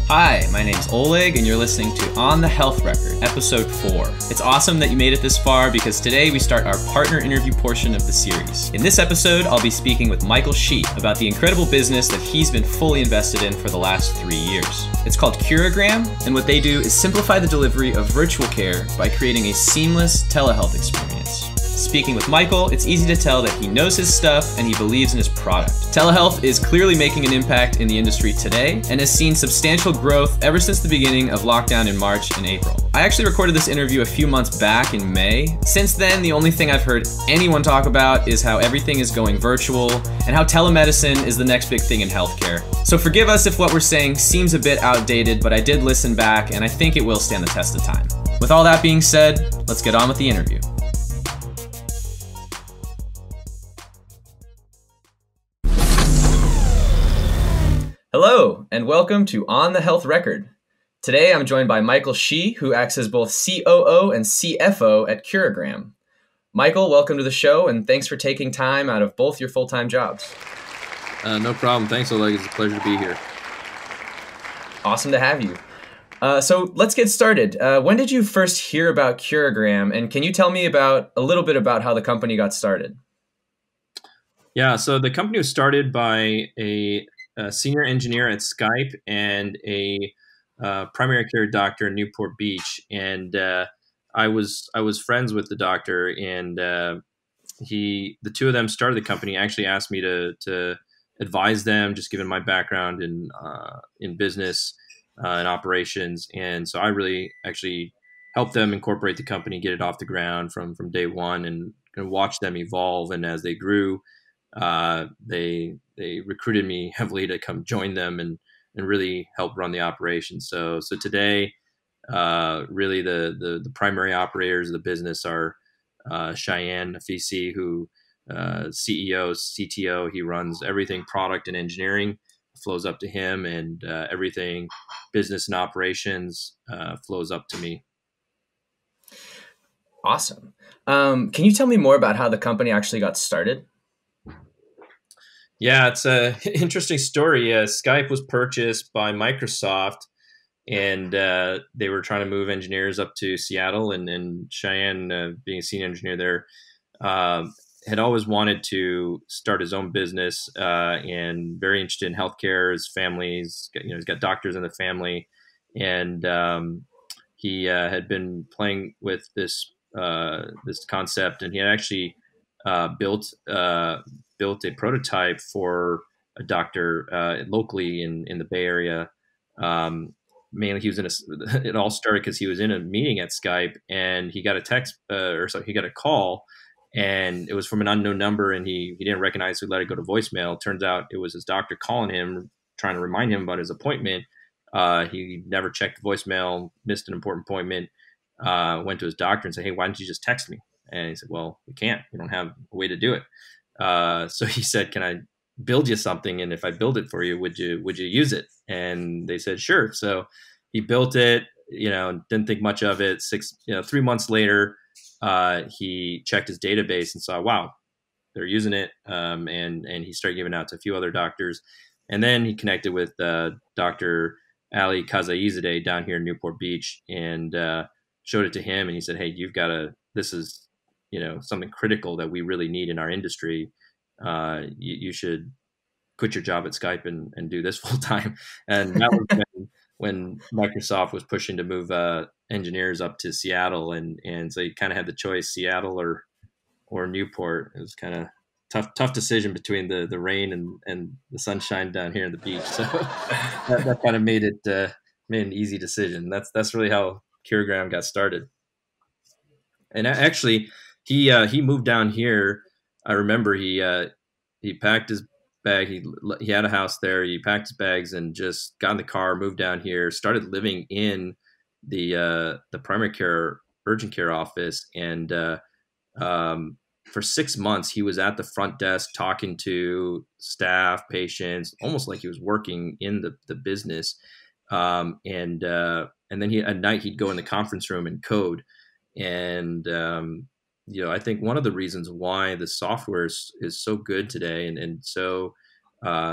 Hi, my name's Oleg, and you're listening to On the Health Record, Episode 4. It's awesome that you made it this far because today we start our partner interview portion of the series. In this episode, I'll be speaking with Micheal Hsu about the incredible business that he's been fully invested in for the last 3 years. It's called Curogram, and what they do is simplify the delivery of virtual care by creating a seamless telehealth experience. Speaking with Micheal, it's easy to tell that he knows his stuff and he believes in his product. Telehealth is clearly making an impact in the industry today and has seen substantial growth ever since the beginning of lockdown in March and April. I actually recorded this interview a few months back in May. Since then, the only thing I've heard anyone talk about is how everything is going virtual and how telemedicine is the next big thing in healthcare. So forgive us if what we're saying seems a bit outdated, but I did listen back and I think it will stand the test of time. With all that being said, let's get on with the interview. Hello, and welcome to On the Health Record. Today, I'm joined by Micheal Hsu, who acts as both COO and CFO at Curogram. Micheal, welcome to the show, and thanks for taking time out of both your full-time jobs. No problem. Thanks, Oleg. It's a pleasure to be here. Awesome to have you. So let's get started. When did you first hear about Curogram, and can you tell me a little bit about how the company got started? Yeah, so the company was started by a senior engineer at Skype and a primary care doctor in Newport Beach, and I was friends with the doctor, and the two of them started the company. Actually asked me to advise them, just given my background in business and operations, and so I really actually helped them incorporate the company, get it off the ground from day one, and watch them evolve. And as they grew, they recruited me heavily to come join them and really help run the operation. So today, really the primary operators of the business are Cheyenne Afisi, who CEO, CTO. He runs everything product and engineering, flows up to him, and everything business and operations flows up to me. Awesome. Can you tell me more about how the company actually got started? Yeah, it's an interesting story. Skype was purchased by Microsoft, and they were trying to move engineers up to Seattle. And Cheyenne, being a senior engineer there, had always wanted to start his own business and very interested in healthcare. His family's, he's got doctors in the family, and he had been playing with this concept, and he had actually built a prototype for a doctor locally in the Bay Area. Mainly, he was it all started because he was in a meeting at Skype, and he got a text he got a call, and it was from an unknown number, and he didn't recognize, so he let it go to voicemail. Turns out it was his doctor calling him, trying to remind him about his appointment. He never checked the voicemail, missed an important appointment, went to his doctor and said, "Hey, why don't you just text me?" And he said, "Well, we can't. We don't have a way to do it." So he said, "Can I build you something? And if I build it for you, would you use it?" And they said, "Sure." So he built it, didn't think much of it. 3 months later, he checked his database and saw, wow, they're using it. And he started giving out to a few other doctors. And then he connected with Dr. Ali Kazaizadeh down here in Newport Beach, and showed it to him. And he said, "Hey, this is, something critical that we really need in our industry. You should quit your job at Skype and do this full time." And that was when Microsoft was pushing to move engineers up to Seattle, and so you kind of had the choice, Seattle or Newport. It was kind of tough decision between the rain and the sunshine down here on the beach. So that kind of made an easy decision. That's really how Curogram got started. And actually, he moved down here. I remember he packed his bag. He had a house there. He packed his bags and just got in the car, moved down here, started living in the primary care urgent care office, and for 6 months he was at the front desk talking to staff, patients, almost like he was working in the business. And then at night he'd go in the conference room and code. And I think one of the reasons why the software is so good today and so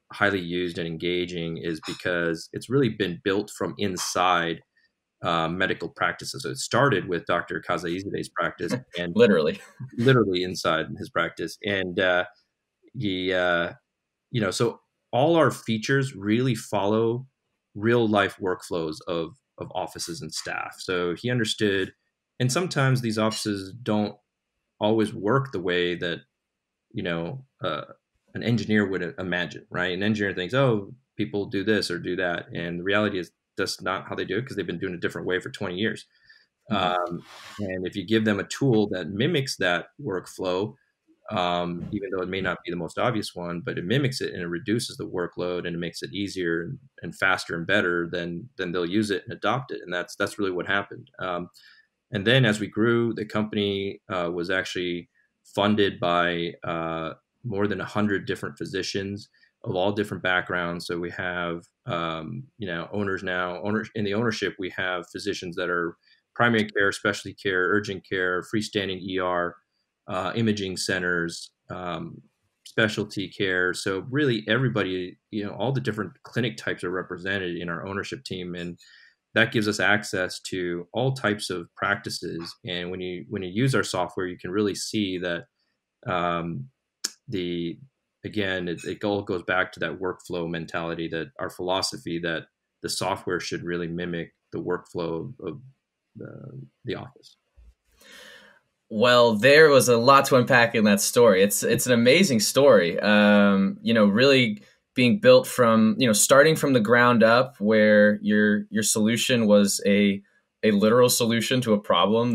highly used and engaging is because it's really been built from inside medical practices. So it started with Dr. Kazaizide's practice, and Literally. literally inside his practice. And he, so all our features really follow real life workflows of offices and staff. So he understood, and sometimes these offices don't always work the way that you know uh, an engineer would imagine, right? An engineer thinks, oh, people do this or do that, and the reality is that's not how they do it because they've been doing it a different way for 20 years. Mhm. And if you give them a tool that mimics that workflow, even though it may not be the most obvious one, but it mimics it and it reduces the workload and it makes it easier and faster and better, then they'll use it and adopt it. And that's really what happened. And then as we grew, the company was actually funded by more than 100 different physicians of all different backgrounds. So we have, owners now. Owners in the ownership, we have physicians that are primary care, specialty care, urgent care, freestanding ER, imaging centers, specialty care. So really, everybody, all the different clinic types are represented in our ownership team, and that gives us access to all types of practices. And when you use our software, you can really see that um, the again it all goes back to that workflow mentality, that our philosophy that the software should really mimic the workflow of the office. Well, there was a lot to unpack in that story. It's an amazing story. Really being built from, starting from the ground up, where your solution was a literal solution to a problem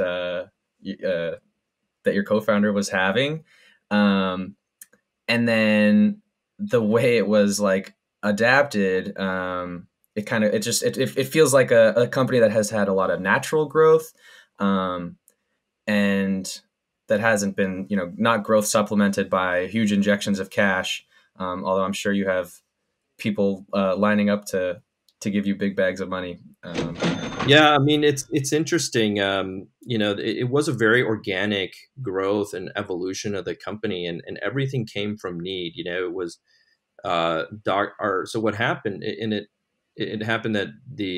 that your co-founder was having, and then the way it was like adapted. It feels like a company that has had a lot of natural growth. And that hasn't been, not growth supplemented by huge injections of cash. Although I'm sure you have people lining up to give you big bags of money. Yeah, I mean it's interesting. It was a very organic growth and evolution of the company, and everything came from need. It was so what happened, and it happened that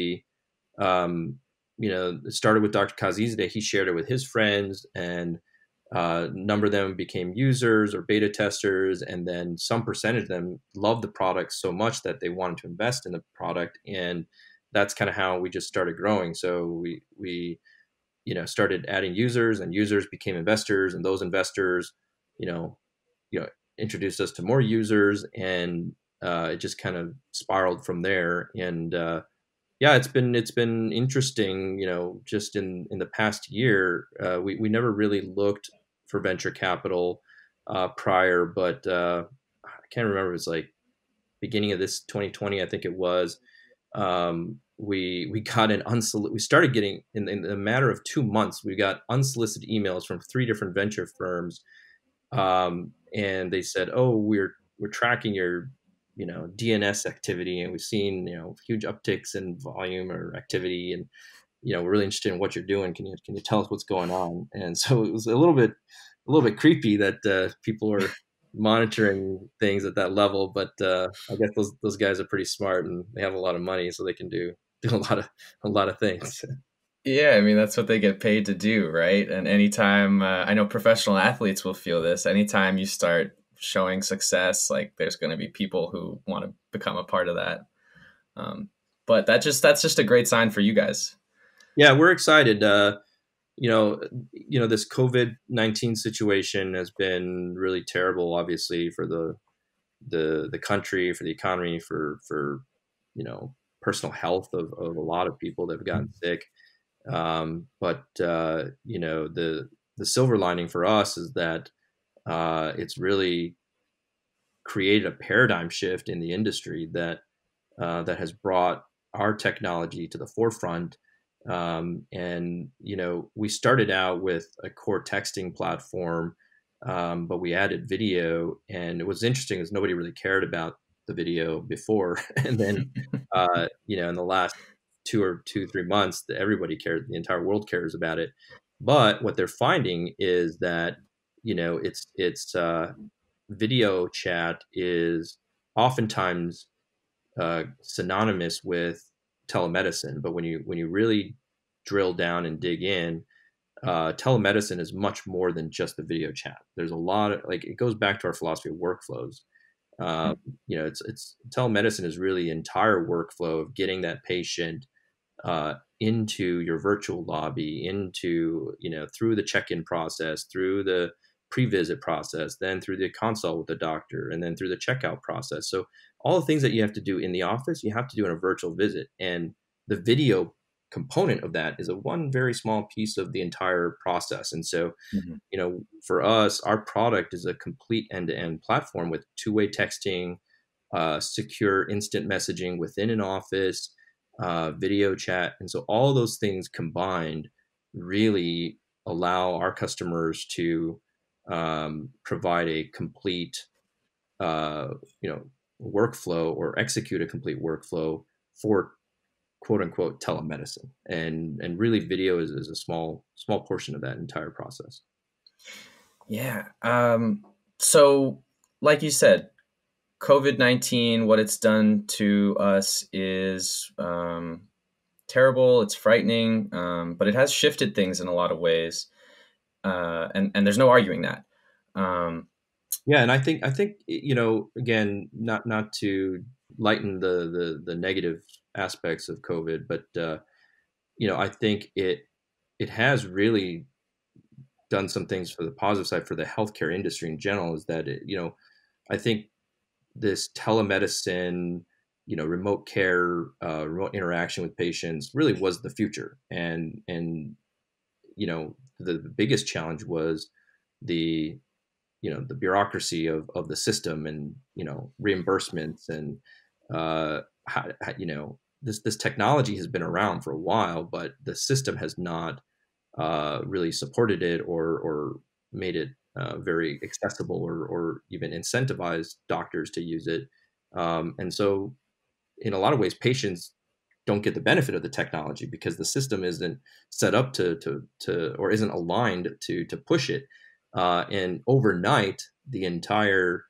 it started with Dr. Kazizade. He shared it with his friends, and a number of them became users or beta testers, and then some percentage of them loved the product so much that they wanted to invest in the product, and that's kind of how we just started growing. So we started adding users, and users became investors, and those investors, you know, introduced us to more users, and it just kind of spiraled from there. And yeah, it's been interesting. Just in the past year, we never really looked for venture capital prior, but I can't remember. It was like beginning of this 2020, I think it was. We got we started getting in a matter of 2 months. We got unsolicited emails from 3 different venture firms, and they said, "Oh, we're tracking your DNS activity, and we've seen huge upticks in volume or activity, and we're really interested in what you're doing. Can you tell us what's going on?" And so it was a little bit creepy that people are monitoring things at that level. But I guess those guys are pretty smart, and they have a lot of money, so they can do a lot of things. Yeah, I mean, that's what they get paid to do, right? And anytime, I know professional athletes will feel this. Anytime you start showing success, like there's going to be people who want to become a part of that. Um, but that's just a great sign for you guys. Yeah, we're excited. This COVID-19 situation has been really terrible, obviously, for the country, for the economy, for personal health of a lot of people that have gotten sick. But the silver lining for us is that it's really created a paradigm shift in the industry that has brought our technology to the forefront. And we started out with a core texting platform, but we added video, and it was interesting is nobody really cared about the video before, and then in the last 2 or 3 months, everybody cares. The entire world cares about it. But what they're finding is that it's video chat is oftentimes synonymous with telemedicine. But when you really drill down and dig in, telemedicine is much more than just the video chat. There's a lot of, like, it goes back to our philosophy of workflows. Uh, it's telemedicine is really the entire workflow of getting that patient into your virtual lobby, into, through the check-in process, through the pre-visit process, then through the consult with the doctor, and then through the checkout process. So all the things that you have to do in the office, you have to do in a virtual visit. And the video component of that is a one very small piece of the entire process. And so, Mhm. for us, our product is a complete end-to-end platform with two-way texting, secure instant messaging within an office, video chat. And so all those things combined really allow our customers to provide a complete, uh, you know, workflow, or execute a complete workflow for quote unquote telemedicine. And really video is a small portion of that entire process. Yeah. So, like you said, COVID-19, what it's done to us is terrible. It's frightening, but it has shifted things in a lot of ways, and there's no arguing that. Um, Yeah, and I think again, not to lighten the negative aspects of COVID, but I think it has really done some things for the positive side for the healthcare industry in general. Is that I think this telemedicine, remote care, remote interaction with patients really was the future. And the biggest challenge was the the bureaucracy of the system, and reimbursements, and this technology has been around for a while, but the system has not really supported it, or made it very accessible, or even incentivized doctors to use it. And so, in a lot of ways, patients don't get the benefit of the technology because the system isn't set up to or isn't aligned to push it. And overnight, the entire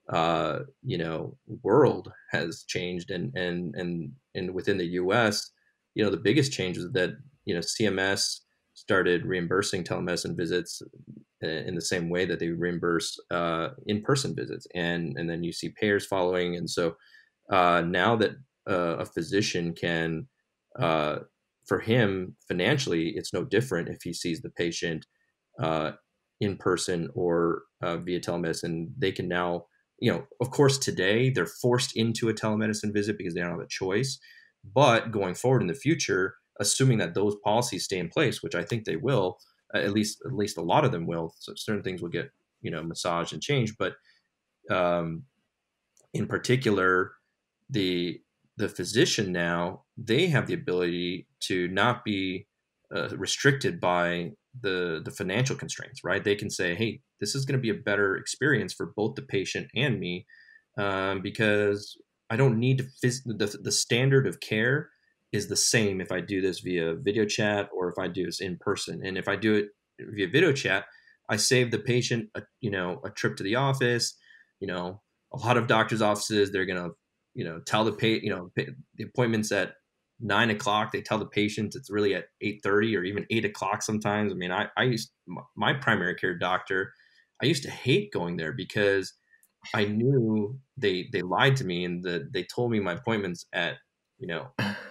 world has changed, and within the U.S., the biggest change is that CMS started reimbursing telemedicine visits in the same way that they reimburse in-person visits, and then you see payers following. And so now that a physician can, for him financially, it's no different if he sees the patient uh, in person or via telemedicine. They can now, of course, today they're forced into a telemedicine visit because they don't have a choice. But going forward in the future, assuming that those policies stay in place, which I think they will, at least a lot of them will. So certain things will get massaged and changed, but um, in particular, the the physician now, they have the ability to not be restricted by the financial constraints, right? They can say, hey, this is going to be a better experience for both the patient and me, because I don't need to the standard of care is the same if I do this via video chat or if I do this in person. And if I do it via video chat, I save the patient a trip to the office. you know a lot of doctors' offices, they're gonna tell the the appointment's at 9 o'clock. They tell the patient it's really at 8:30 or even 8 o'clock sometimes. I mean, I used my primary care doctor. I used to hate going there because I knew they lied to me, and they told me my appointment's at you know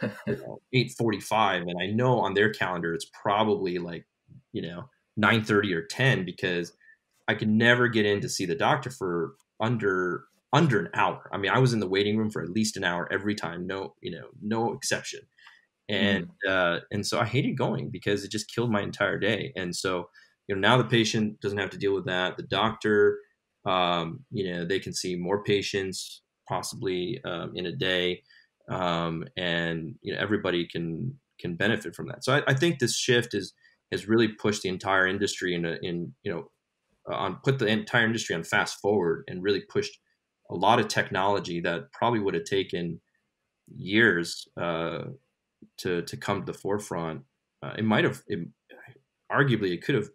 8:45, and I know on their calendar it's probably like 9:30 or 10, because I could never get in to see the doctor for under an hour. I mean, I was in the waiting room for at least an hour every time, no exception. And Mhm. and so I hated going because it just killed my entire day. And so now the patient doesn't have to deal with that. The doctor, they can see more patients possibly in a day, and everybody can benefit from that. So I think this shift has really pushed the entire industry on put the entire industry on fast forward, and really pushed a lot of technology that probably would have taken years to come to the forefront. Arguably it could have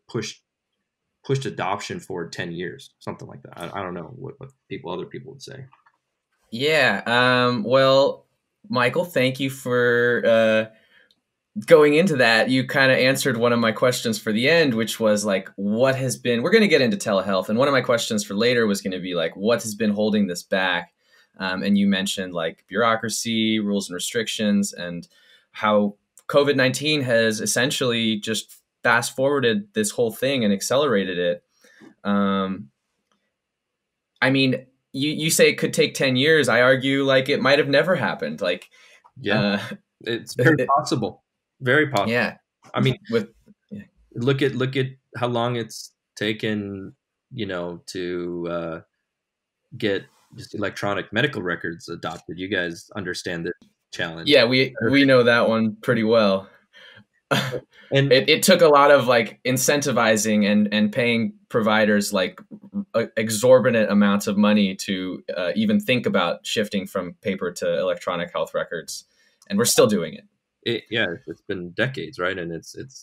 pushed adoption forward 10 years, something like that. I don't know what other people would say. Yeah. Well, Michael, thank you for going into that. You kind of answered one of my questions for the end, which was like, what has been, we're going to get into telehealth. And one of my questions for later was going to be like, what has been holding this back? And you mentioned like bureaucracy, rules and restrictions, and how COVID-19 has essentially just fast forwarded this whole thing and accelerated it. Um, I mean, you say it could take 10 years. I argue like it might have never happened. Like, Yeah, uh, it's very possible. Very possible. yeah, I mean, with, yeah. look at how long it's taken, to get just electronic medical records adopted. You guys understand this challenge. Yeah, we know that one pretty well. And It took a lot of like incentivizing and paying providers like exorbitant amounts of money to even think about shifting from paper to electronic health records, and we're still doing it. yeah, it's been decades, right? And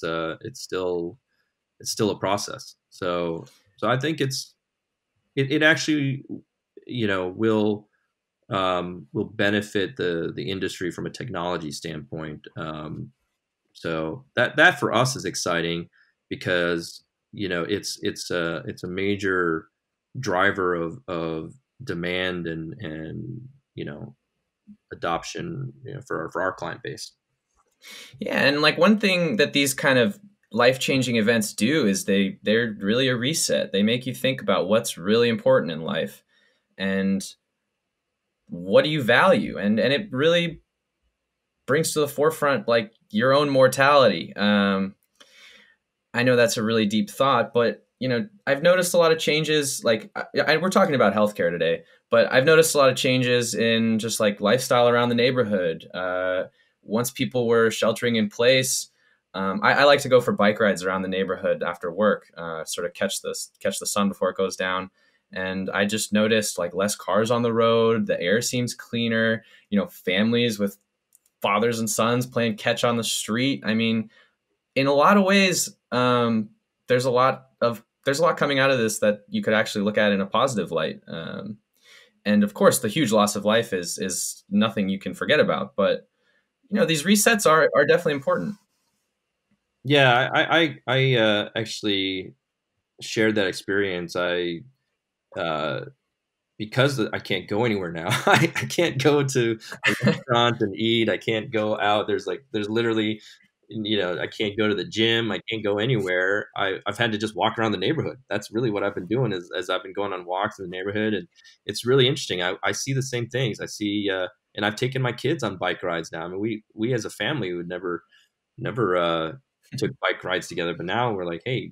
it's still a process. So I think it actually, will benefit the industry from a technology standpoint. So that for us is exciting because it's a major driver of demand and adoption, for our client base. Yeah, and like one thing that these kind of life-changing events do is they're really a reset. They make you think about what's really important in life and what do you value, and it really brings to the forefront like your own mortality. I know that's a really deep thought, but I've noticed a lot of changes. Like we're talking about healthcare today, but I've noticed a lot of changes in just like lifestyle around the neighborhood. Once people were sheltering in place, I like to go for bike rides around the neighborhood after work, sort of catch the sun before it goes down. And I just noticed like less cars on the road. The air seems cleaner. Families with fathers and sons playing catch on the street. I mean, in a lot of ways, there's a lot coming out of this that you could actually look at in a positive light. And of course, the huge loss of life is nothing you can forget about. But these resets are definitely important. Yeah, I actually shared that experience. Uh, because I can't go anywhere now. I can't go to a restaurant and eat. I can't go out. There's literally, I can't go to the gym. I can't go anywhere. I've had to just walk around the neighborhood. That's really what I've been doing as I've been going on walks in the neighborhood. And it's really interesting. I see the same things. I see, and I've taken my kids on bike rides now. I mean, we as a family would never took bike rides together, but now we're like, hey,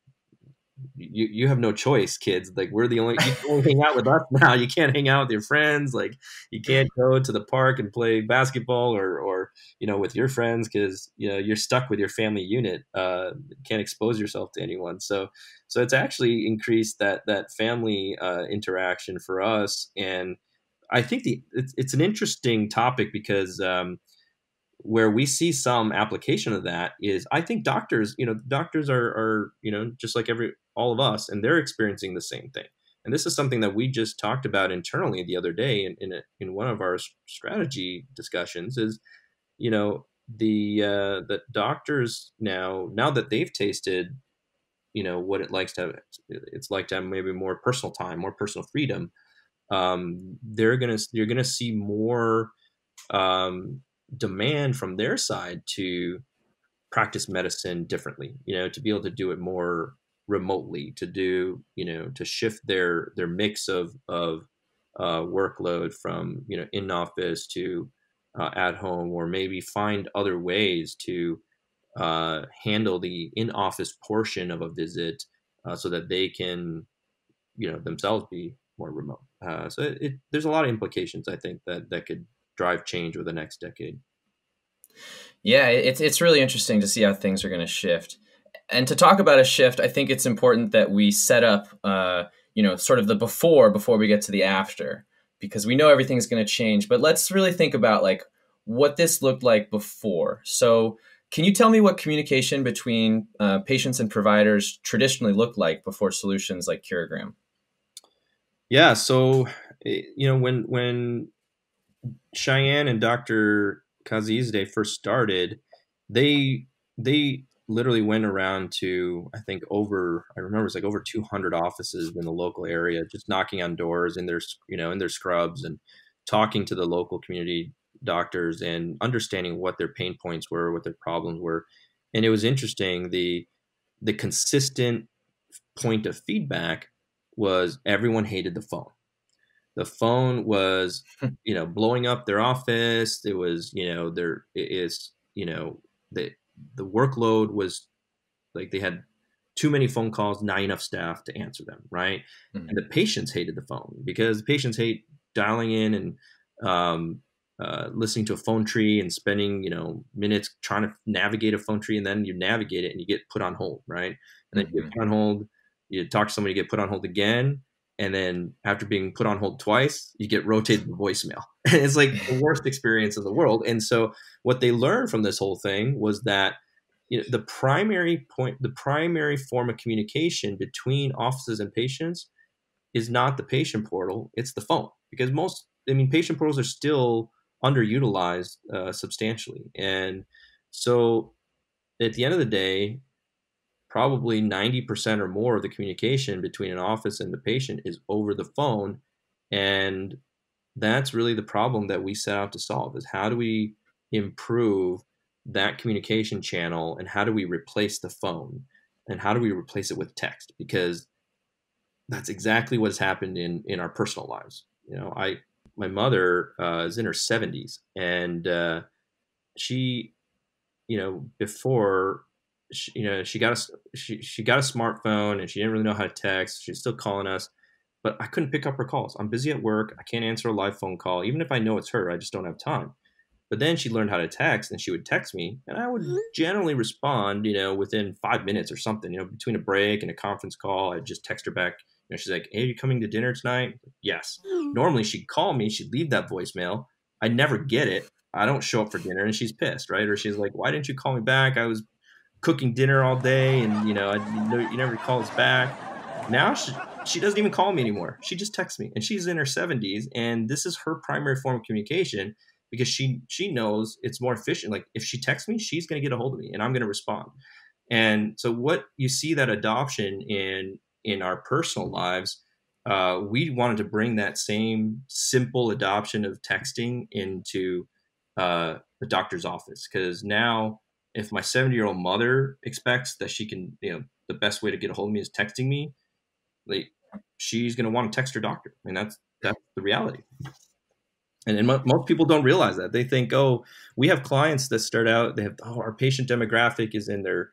you have no choice, kids. Like you can only hang out with us now. You can't hang out with your friends. Like you can't go to the park and play basketball or with your friends because you're stuck with your family unit. Can't expose yourself to anyone. So it's actually increased that family interaction for us. And I think it's an interesting topic because where we see some application of that is I think doctors are just like all of us, and they're experiencing the same thing. And this is something that we just talked about internally the other day in one of our strategy discussions is, the doctors now that they've tasted, what it's like to have maybe more personal time, more personal freedom. You're gonna see more um, demand from their side to practice medicine differently, to be able to do it more remotely, to shift their mix of workload from, in office to at home, or maybe find other ways to handle the in office portion of a visit so that they can, themselves be more remote. So there's a lot of implications, I think, that could drive change over the next decade. Yeah, it's really interesting to see how things are going to shift. And to talk about a shift, I think it's important that we set up, sort of the before we get to the after, because we know everything's going to change. But let's really think about like what this looked like before. So, can you tell me what communication between patients and providers traditionally looked like before solutions like Curogram? Yeah. So, when Cheyenne and Dr. Kazi's day first started, they literally went around to, I think, I remember it's like over 200 offices in the local area, just knocking on doors in their, in their scrubs and talking to the local community doctors and understanding what their pain points were, what their problems were. And it was interesting. The consistent point of feedback was everyone hated the phone. The phone was, blowing up their office. It was, there is, the workload was like they had too many phone calls, not enough staff to answer them, right? Mm-hmm. And the patients hated the phone because patients hate dialing in and listening to a phone tree and spending, minutes trying to navigate a phone tree, and then you navigate it and you get put on hold, right? And then you get put on hold, you talk to somebody, get put on hold again. And then after being put on hold twice, you get rotated to voicemail. And it's like the worst experience in the world. And so what they learned from this whole thing was that the primary form of communication between offices and patients is not the patient portal, it's the phone. Because patient portals are still underutilized substantially. And so at the end of the day, probably 90% or more of the communication between an office and the patient is over the phone. And that's really the problem that we set out to solve, is how do we improve that communication channel, and how do we replace the phone, and how do we replace it with text? Because that's exactly what has happened in our personal lives. My mother is in her 70s, and she, before she got a smartphone, and she didn't really know how to text. She's still calling us, but I couldn't pick up her calls. I'm busy at work. I can't answer a live phone call. Even if I know it's her, I just don't have time. But then she learned how to text, and she would text me, and I would generally respond, within 5 minutes or something, between a break and a conference call. I'd just text her back. She's like, "Hey, are you coming to dinner tonight?" Yes. Normally she'd call me, she'd leave that voicemail. I never get it. I don't show up for dinner, and she's pissed, right? Or she's like, "Why didn't you call me back? I was cooking dinner all day, and you never call us back." Now she doesn't even call me anymore. She just texts me, and she's in her 70s, and this is her primary form of communication, because she knows it's more efficient. Like, if she texts me, she's going to get a hold of me, and I'm going to respond. And so what you see that adoption in our personal lives, we wanted to bring that same simple adoption of texting into the doctor's office, because now, if my 70-year-old mother expects that she can, the best way to get a hold of me is texting me, like, she's going to want to text her doctor. I mean, that's the reality. And most people don't realize that. They think, oh, we have clients that start out, they have, our patient demographic is in their,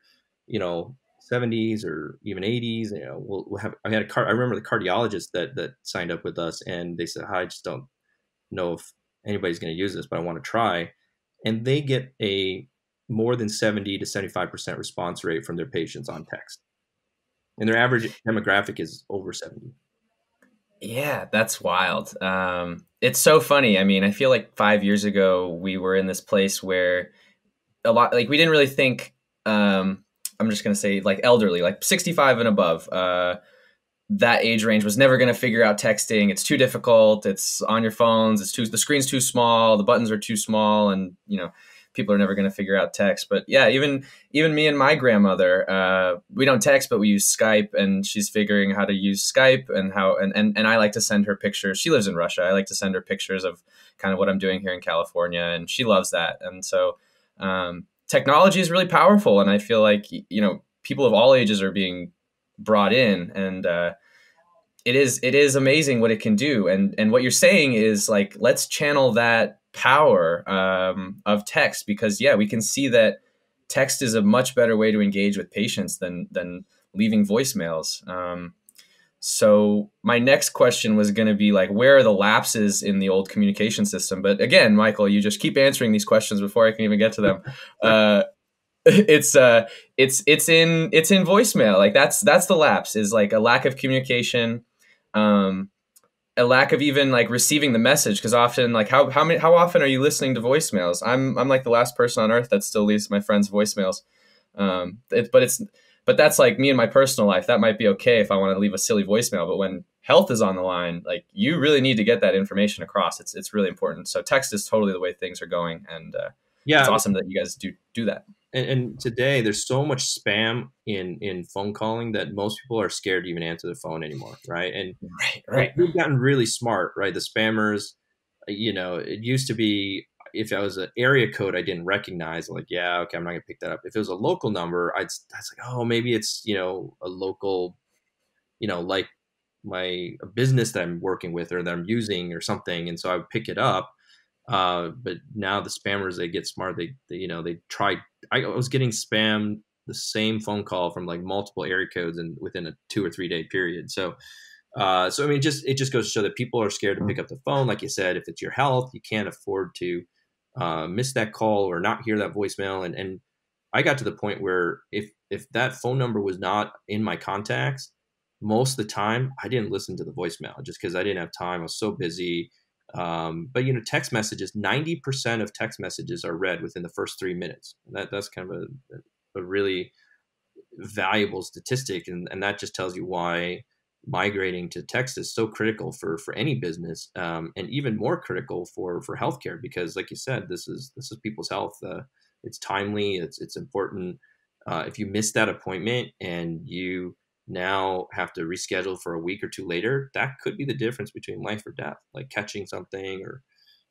70s or even 80s. We'll have, I remember the cardiologist that signed up with us, and they said, "Hi, I just don't know if anybody's going to use this, but I want to try." And they get a more than 70 to 75% response rate from their patients on text. And their average demographic is over 70. Yeah, that's wild. It's so funny. I mean, I feel like 5 years ago, we were in this place where we didn't really think, I'm just going to say, like, elderly, like 65 and above, that age range was never going to figure out texting. It's too difficult. It's on your phones. The screen's too small. The buttons are too small. And, people are never going to figure out text. But yeah, even me and my grandmother, we don't text, but we use Skype, and she's figuring how to use Skype, and and I like to send her pictures. She lives in Russia. I like to send her pictures of kind of what I'm doing here in California, and she loves that. And so technology is really powerful. And I feel like, people of all ages are being brought in, and it is amazing what it can do. And what you're saying is, like, let's channel that power of text, because we can see that text is a much better way to engage with patients than leaving voicemails. So my next question was going to be, like, where are the lapses in the old communication system? But again, Michael, you just keep answering these questions before I can even get to them. It's in voicemail. Like, that's the lapse, is like a lack of communication, a lack of even, like, receiving the message. Because often, like, how often are you listening to voicemails? I'm like the last person on earth that still leaves my friends voicemails. But But that's like me in my personal life. That might be okay if I want to leave a silly voicemail. But when health is on the line, like you really need to get that information across. It's really important. So text is totally the way things are going, and it's Yeah. awesome that you guys do that. And today there's so much spam in phone calling that most people are scared to even answer the phone anymore, right? And Right. we've gotten really smart, right? The spammers, it used to be if I was an area code I didn't recognize, like, yeah, okay, I'm not gonna pick that up. If it was a local number, I was like, oh, maybe it's a local, like a business that I'm working with or that I'm using or something, and so I would pick it up. But now the spammers, they get smart. They try. I was getting spammed the same phone call from like multiple area codes and within a 2 or 3 day period. So I mean, it just goes to show that people are scared to pick up the phone. Like you said, if it's your health, you can't afford to miss that call or not hear that voicemail. And I got to the point where if that phone number was not in my contacts, most of the time I didn't listen to the voicemail just because I didn't have time. I was so busy. But text messages, 90% of text messages are read within the first 3 minutes. And that's kind of a really valuable statistic. And that just tells you why migrating to text is so critical for any business, and even more critical for healthcare, because like you said, this is people's health. It's timely. It's important. If you miss that appointment and you now have to reschedule for a week or two later, that could be the difference between life or death, like catching something or,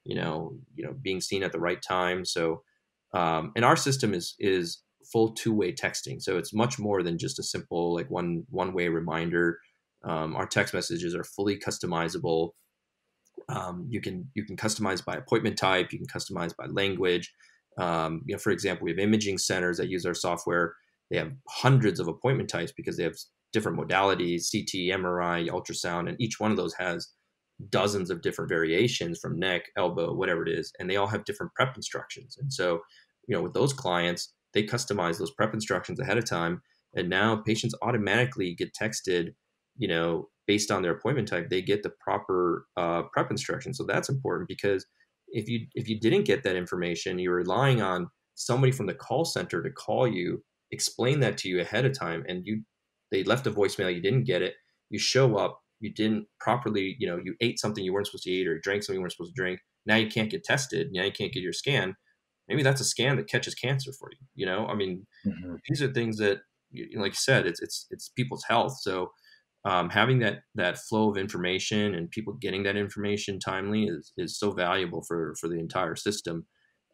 being seen at the right time. So, and our system is full two-way texting. So it's much more than just a simple, like one-way reminder. Our text messages are fully customizable. You can customize by appointment type. You can customize by language. For example, we have imaging centers that use our software. They have hundreds of appointment types because they have different modalities, CT, MRI, ultrasound, and each one of those has dozens of different variations from neck, elbow, whatever it is, and they all have different prep instructions. And so, with those clients, they customize those prep instructions ahead of time, and now patients automatically get texted, based on their appointment type, they get the proper prep instructions. So that's important, because if you didn't get that information, you're relying on somebody from the call center to call you, explain that to you ahead of time, and they left a voicemail, you didn't get it, you show up, you didn't properly, you ate something you weren't supposed to eat or drank something you weren't supposed to drink. Now you can't get tested. Now you can't get your scan. Maybe that's a scan that catches cancer for you. I mean, these are things that, like you said, it's people's health. So having that flow of information and people getting that information timely is so valuable for the entire system.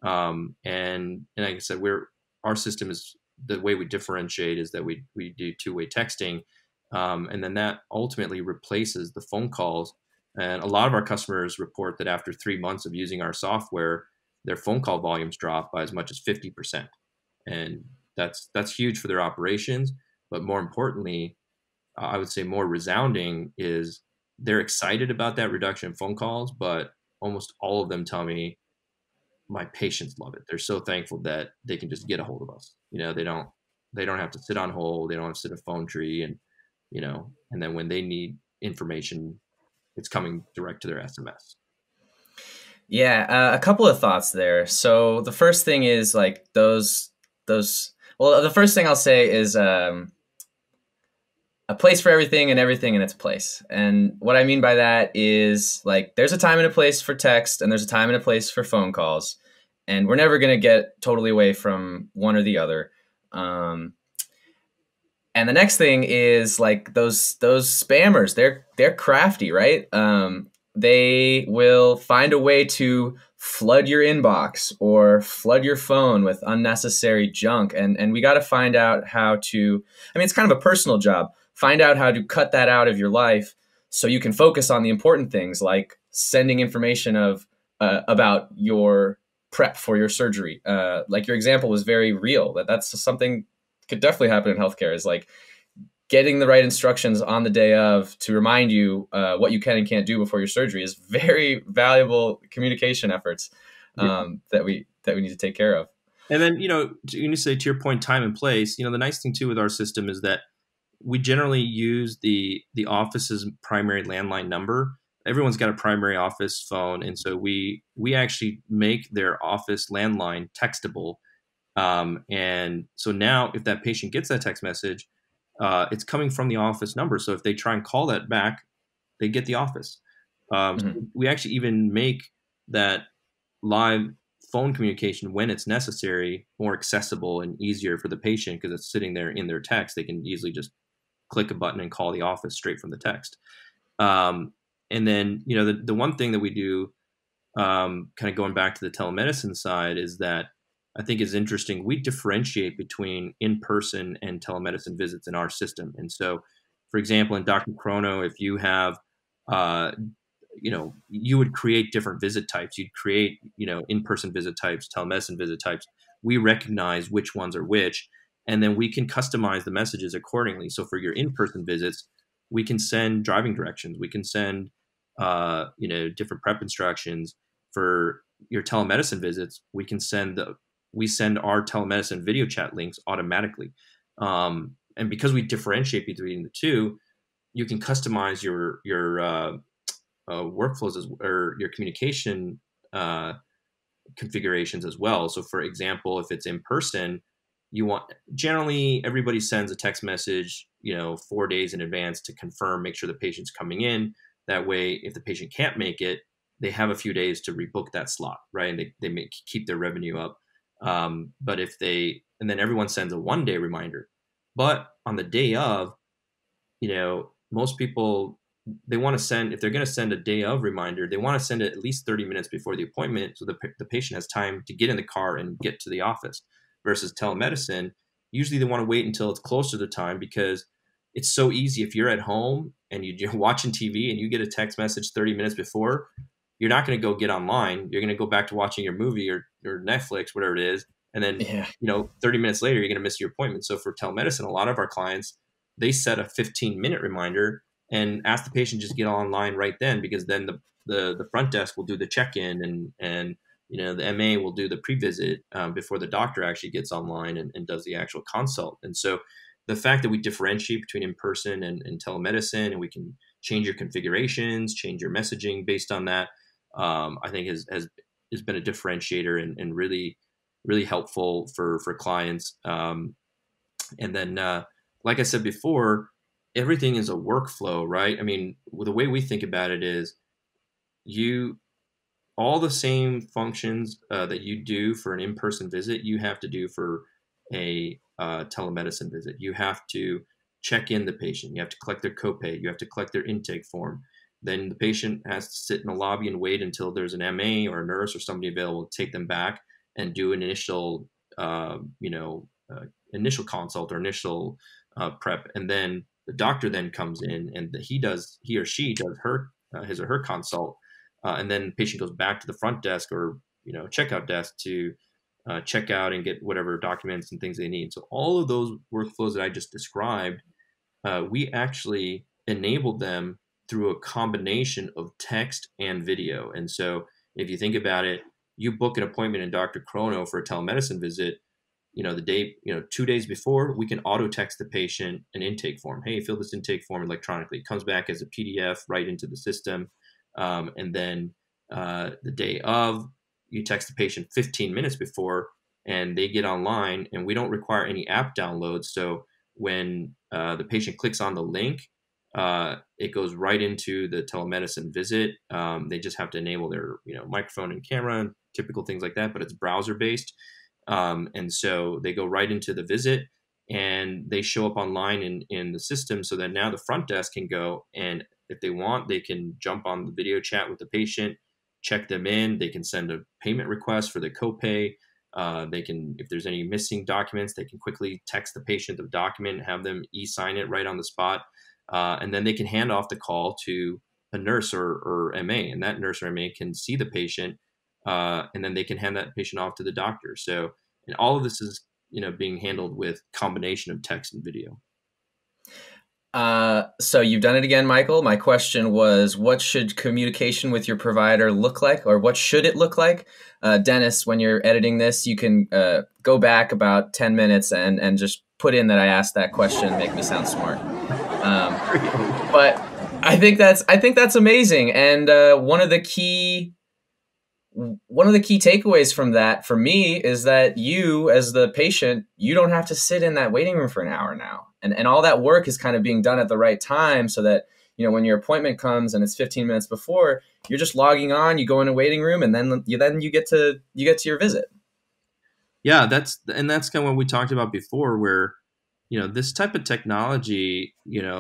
And like I said, our system is, the way we differentiate is that we do two-way texting. And then that ultimately replaces the phone calls. And a lot of our customers report that after 3 months of using our software, their phone call volumes drop by as much as 50%. And that's huge for their operations. But more importantly, I would say more resounding is they're excited about that reduction in phone calls, but almost all of them tell me, my patients love it. They're so thankful that they can just get a hold of us. They don't have to sit on hold. They don't have to sit in a phone tree, and then when they need information, it's coming direct to their SMS. Yeah, a couple of thoughts there. So the first thing is like those. Well, the first thing I'll say is a place for everything and everything in its place. And what I mean by that is like there's a time and a place for text and there's a time and a place for phone calls. And we're never going to get totally away from one or the other. And the next thing is like those spammers, they're crafty, right? They will find a way to flood your inbox or flood your phone with unnecessary junk. And we got to find out how to, I mean, it's kind of a personal job. Find out how to cut that out of your life so you can focus on the important things, like sending information about your prep for your surgery. Like your example was very real. That's something could definitely happen in healthcare, is like getting the right instructions on the day of to remind you what you can and can't do before your surgery is very valuable communication efforts that we need to take care of. And then, you say, to your point, time and place, the nice thing too with our system is that we generally use the office's primary landline number. Everyone's got a primary office phone. And so we actually make their office landline textable. And so now if that patient gets that text message, it's coming from the office number. So if they try and call that back, they get the office. So Mhm. we actually even make that live phone communication when it's necessary more accessible and easier for the patient because it's sitting there in their text. They can easily just click a button and call the office straight from the text. And then, the one thing that we do, kind of going back to the telemedicine side, is that I think is interesting. We differentiate between in-person and telemedicine visits in our system. And so, for example, in DrChrono, if you have, uh, you would create different visit types. You'd create, in-person visit types, telemedicine visit types. We recognize which ones are which, and then we can customize the messages accordingly. So for your in-person visits, we can send driving directions. We can send, different prep instructions. For your telemedicine visits, we send our telemedicine video chat links automatically. And because we differentiate between the two, you can customize your workflows or your communication configurations as well. So, for example, if it's in person, generally everybody sends a text message, 4 days in advance to confirm, make sure the patient's coming in. That way, if the patient can't make it, they have a few days to rebook that slot, right? And they keep their revenue up. But and then everyone sends a 1-day reminder. But on the day of, most people, they want to send, if they're going to send a day of reminder, they want to send it at least 30 minutes before the appointment so the patient has time to get in the car and get to the office. Versus telemedicine, usually they want to wait until it's closer to the time because it's so easy. If you're at home and you're watching TV and you get a text message 30 minutes before, you're not going to go get online. You're going to go back to watching your movie or Netflix, whatever it is. And then, Yeah. 30 minutes later, you're going to miss your appointment. So for telemedicine, a lot of our clients, they set a 15-minute reminder and ask the patient just get online right then, because then the front desk will do the check-in and the MA will do the pre-visit before the doctor actually gets online and does the actual consult. And so the fact that we differentiate between in-person and telemedicine, and we can change your configurations, change your messaging based on that, I think has been a differentiator and really, really helpful for clients. And then, like I said before, everything is a workflow, right? I mean, the way we think about it is all the same functions that you do for an in-person visit, you have to do for a telemedicine visit. You have to check in the patient. You have to collect their copay. You have to collect their intake form. Then the patient has to sit in the lobby and wait until there's an MA or a nurse or somebody available to take them back and do an initial, initial consult or initial prep. And then the doctor then comes in and he or she does his or her consult. And then the patient goes back to the front desk or checkout desk to check out and get whatever documents and things they need. So all of those workflows that I just described, we actually enabled them through a combination of text and video. And so if you think about it, you book an appointment in DrChrono for a telemedicine visit, the day, 2 days before, we can auto text the patient an intake form. Hey, fill this intake form electronically. It comes back as a PDF right into the system. And then the day of, you text the patient 15 minutes before and they get online, and we don't require any app downloads. So when the patient clicks on the link, it goes right into the telemedicine visit. They just have to enable their microphone and camera and typical things like that, but it's browser based. And so they go right into the visit and they show up online in the system, so that now the front desk can go, and if they want, they can jump on the video chat with the patient, check them in. They can send a payment request for the copay. They can, if there's any missing documents, they can quickly text the patient the document and have them e-sign it right on the spot. And then they can hand off the call to a nurse or MA, and that nurse or MA can see the patient, and then they can hand that patient off to the doctor. So, and all of this is being handled with combination of text and video. So you've done it again, Michael. My question was, what should communication with your provider look like, or what should it look like? Dennis, when you're editing this, you can go back about 10 minutes and just put in that I asked that question and make me sound smart. But I think that's amazing. And one of the key one of the key takeaways from that for me is that you, as the patient, you don't have to sit in that waiting room for an hour now. And all that work is kind of being done at the right time so that, when your appointment comes and it's 15 minutes before, you're just logging on, you go in a waiting room, and then you get to your visit. Yeah, that's kind of what we talked about before, where, this type of technology,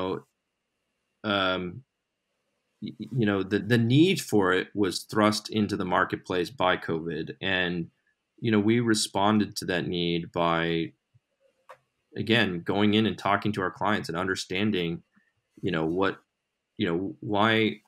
the need for it was thrust into the marketplace by COVID. And, we responded to that need by, again, going in and talking to our clients and understanding, why,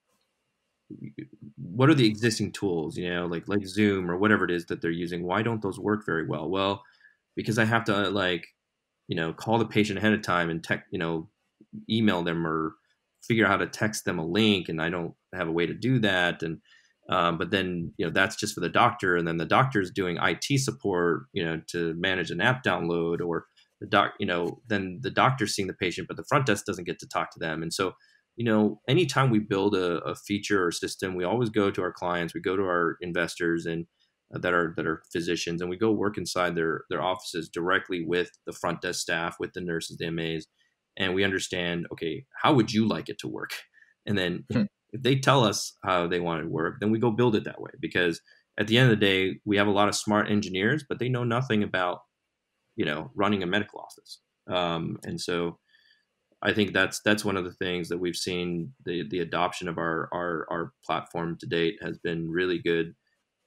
what are the existing tools, like Zoom or whatever it is that they're using? Why don't those work very well? Well, because I have to call the patient ahead of time and email them or figure out how to text them a link, and I don't have a way to do that. And but then that's just for the doctor, and then the doctor's doing IT support, to manage an app download, or then the doctor's seeing the patient, but the front desk doesn't get to talk to them. And so anytime we build a feature or system, we always go to our clients, we go to our investors, and that are physicians, and we go work inside their offices directly with the front desk staff, with the nurses, the MAs, and we understand, okay, how would you like it to work? And then if they tell us how they want it to work, then we go build it that way. Because at the end of the day, we have a lot of smart engineers, but they know nothing about running a medical office. And so I think that's one of the things that we've seen. The adoption of our platform to date has been really good.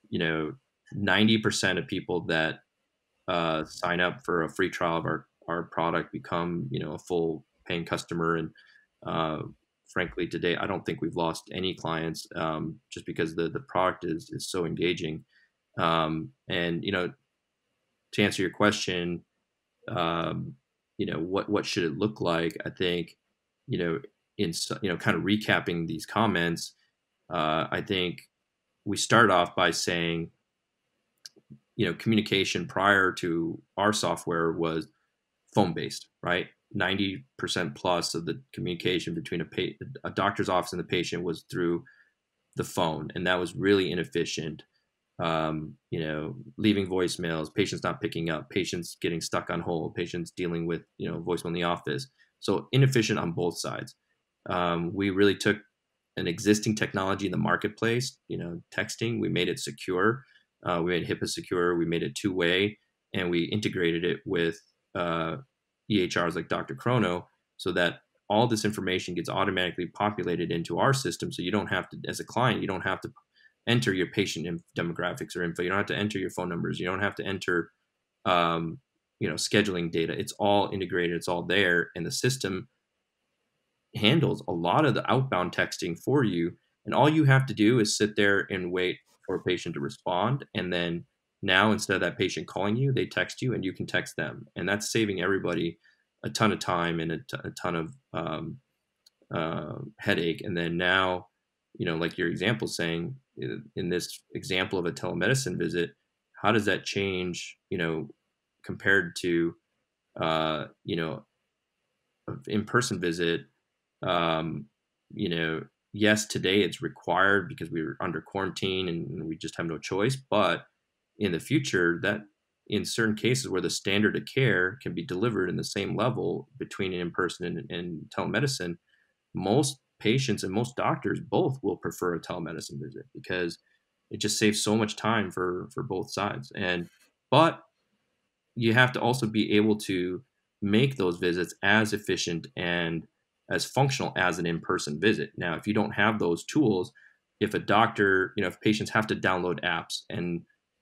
90% of people that sign up for a free trial of our product become a full paying customer. And frankly, today I don't think we've lost any clients, just because the product is so engaging. And to answer your question, what should it look like? I think, in kind of recapping these comments, I think we start off by saying, communication prior to our software was phone based, right? 90% plus of the communication between a doctor's office and the patient was through the phone, and that was really inefficient. Leaving voicemails, patients not picking up, patients getting stuck on hold, patients dealing with, voicemail in the office. So inefficient on both sides. We really took an existing technology in the marketplace, texting, we made it secure. We made HIPAA secure, we made it two-way, and we integrated it with EHRs like DrChrono, so that all this information gets automatically populated into our system. So you don't have to, as a client, you don't have to enter your patient demographics or info. You don't have to enter your phone numbers. You don't have to enter, scheduling data. It's all integrated. It's all there. And the system handles a lot of the outbound texting for you. And all you have to do is sit there and wait for a patient to respond. And then now, instead of that patient calling you, they text you and you can text them. And that's saving everybody a ton of time and a ton of headache. And then now, like your example saying, in this example of a telemedicine visit, how does that change, compared to, in-person visit? Yes, today it's required because we were under quarantine and we just have no choice. But in the future, that in certain cases where the standard of care can be delivered in the same level between an in-person and telemedicine, most patients and most doctors both will prefer a telemedicine visit because it just saves so much time for both sides. But you have to also be able to make those visits as efficient and as functional as an in-person visit. Now, if you don't have those tools, if a doctor, if patients have to download apps, and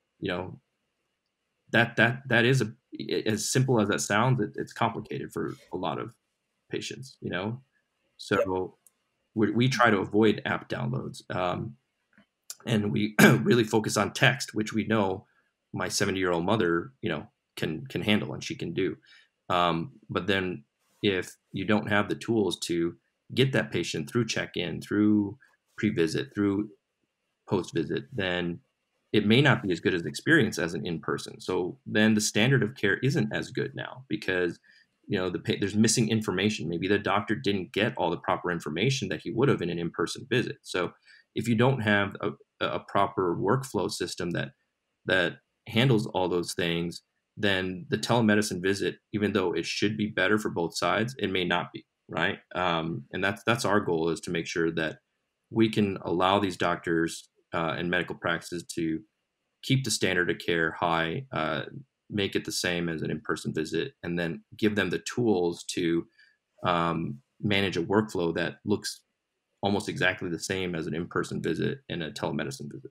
that is as simple as that sounds, it's complicated for a lot of patients. So we try to avoid app downloads, and we really focus on text, which we know my 70-year-old mother, can handle and she can do. But then if you don't have the tools to get that patient through check-in, through pre-visit, through post-visit, then it may not be as good as experience as an in-person. So then the standard of care isn't as good now because there's missing information. Maybe the doctor didn't get all the proper information that he would have in an in-person visit. So if you don't have a proper workflow system that handles all those things, then the telemedicine visit, even though it should be better for both sides, it may not be, right? And that's our goal, is to make sure that we can allow these doctors and medical practices to keep the standard of care high, make it the same as an in-person visit, and then give them the tools to manage a workflow that looks almost exactly the same as an in-person visit and a telemedicine visit.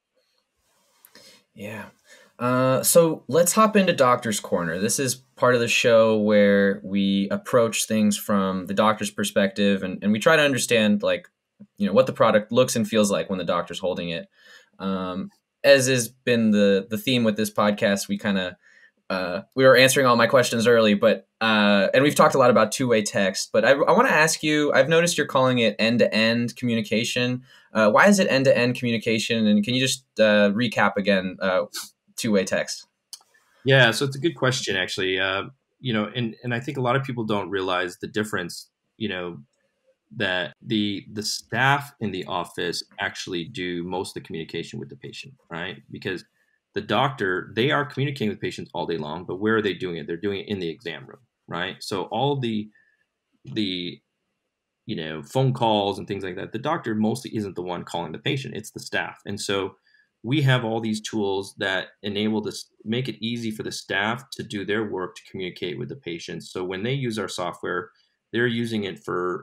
Yeah. So let's hop into Doctor's Corner. This is part of the show where we approach things from the doctor's perspective, and we try to understand, like, what the product looks and feels like when the doctor's holding it. As has been the theme with this podcast, we were answering all my questions early, but and we've talked a lot about two-way text, but I want to ask you, I've noticed you're calling it end-to-end communication. Why is it end-to-end communication? And can you just recap again two-way text? Yeah, so it's a good question, actually. And I think a lot of people don't realize the difference, that the staff in the office actually do most of the communication with the patient, right? Because the doctor, they are communicating with patients all day long, but where are they doing it? They're doing it in the exam room, right? So all of the phone calls and things like that, the doctor mostly isn't the one calling the patient, it's the staff. And so we have all these tools that enable this, make it easy for the staff to do their work to communicate with the patients. So when they use our software, they're using it for,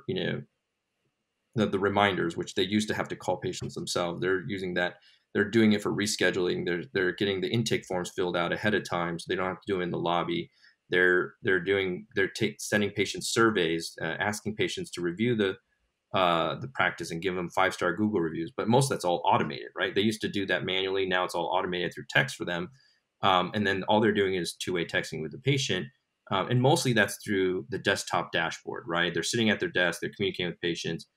the reminders, which they used to have to call patients themselves. They're using that. They're doing it for rescheduling. They're getting the intake forms filled out ahead of time, so they don't have to do it in the lobby. They're sending patients surveys, asking patients to review the practice and give them 5-star Google reviews. But most of that's all automated, right? They used to do that manually. Now it's all automated through text for them, and then all they're doing is two-way texting with the patient. And mostly that's through the desktop dashboard, right? They're sitting at their desk, they're communicating with patients.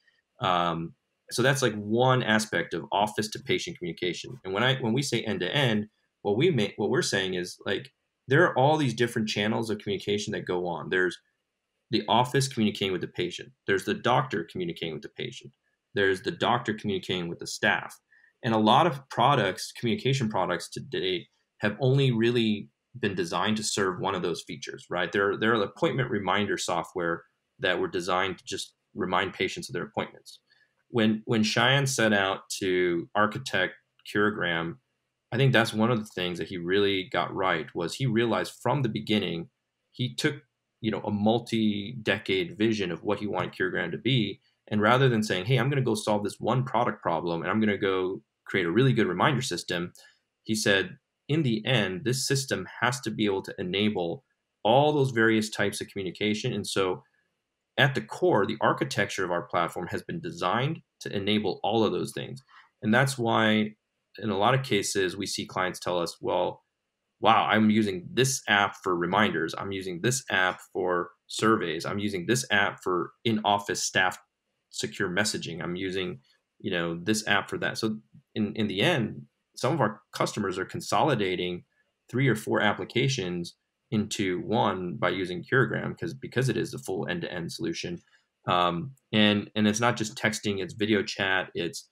So that's like one aspect of office to patient communication. And when we say end to end, what we're saying is, like, there are all these different channels of communication that go on. There's the office communicating with the patient. There's the doctor communicating with the patient. There's the doctor communicating with the staff. And a lot of communication products to date, have only really been designed to serve one of those features, right? There are appointment reminder software that were designed to just remind patients of their appointments. When Cheyenne set out to architect Curogram, I think that's one of the things that he really got right. Was he realized from the beginning, he took a multi-decade vision of what he wanted Curogram to be, and rather than saying, hey, I'm going to go solve this one product problem and I'm going to go create a really good reminder system, he said, in the end, this system has to be able to enable all those various types of communication. And so at the core, the architecture of our platform has been designed to enable all of those things. And that's why in a lot of cases, we see clients tell us, well, wow, I'm using this app for reminders. I'm using this app for surveys. I'm using this app for in-office staff secure messaging. I'm using, this app for that. So in the end, some of our customers are consolidating 3 or 4 applications into one by using Curogram because it is a full end-to-end solution. And it's not just texting, it's video chat, it's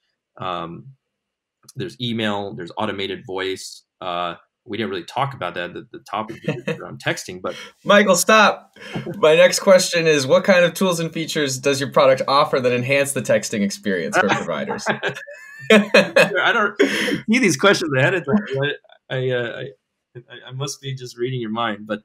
there's email, there's automated voice. We didn't really talk about that. The topic is around texting, but Michael, stop. My next question is, what kind of tools and features does your product offer that enhance the texting experience for providers? I don't see these questions ahead of time. I must be just reading your mind, but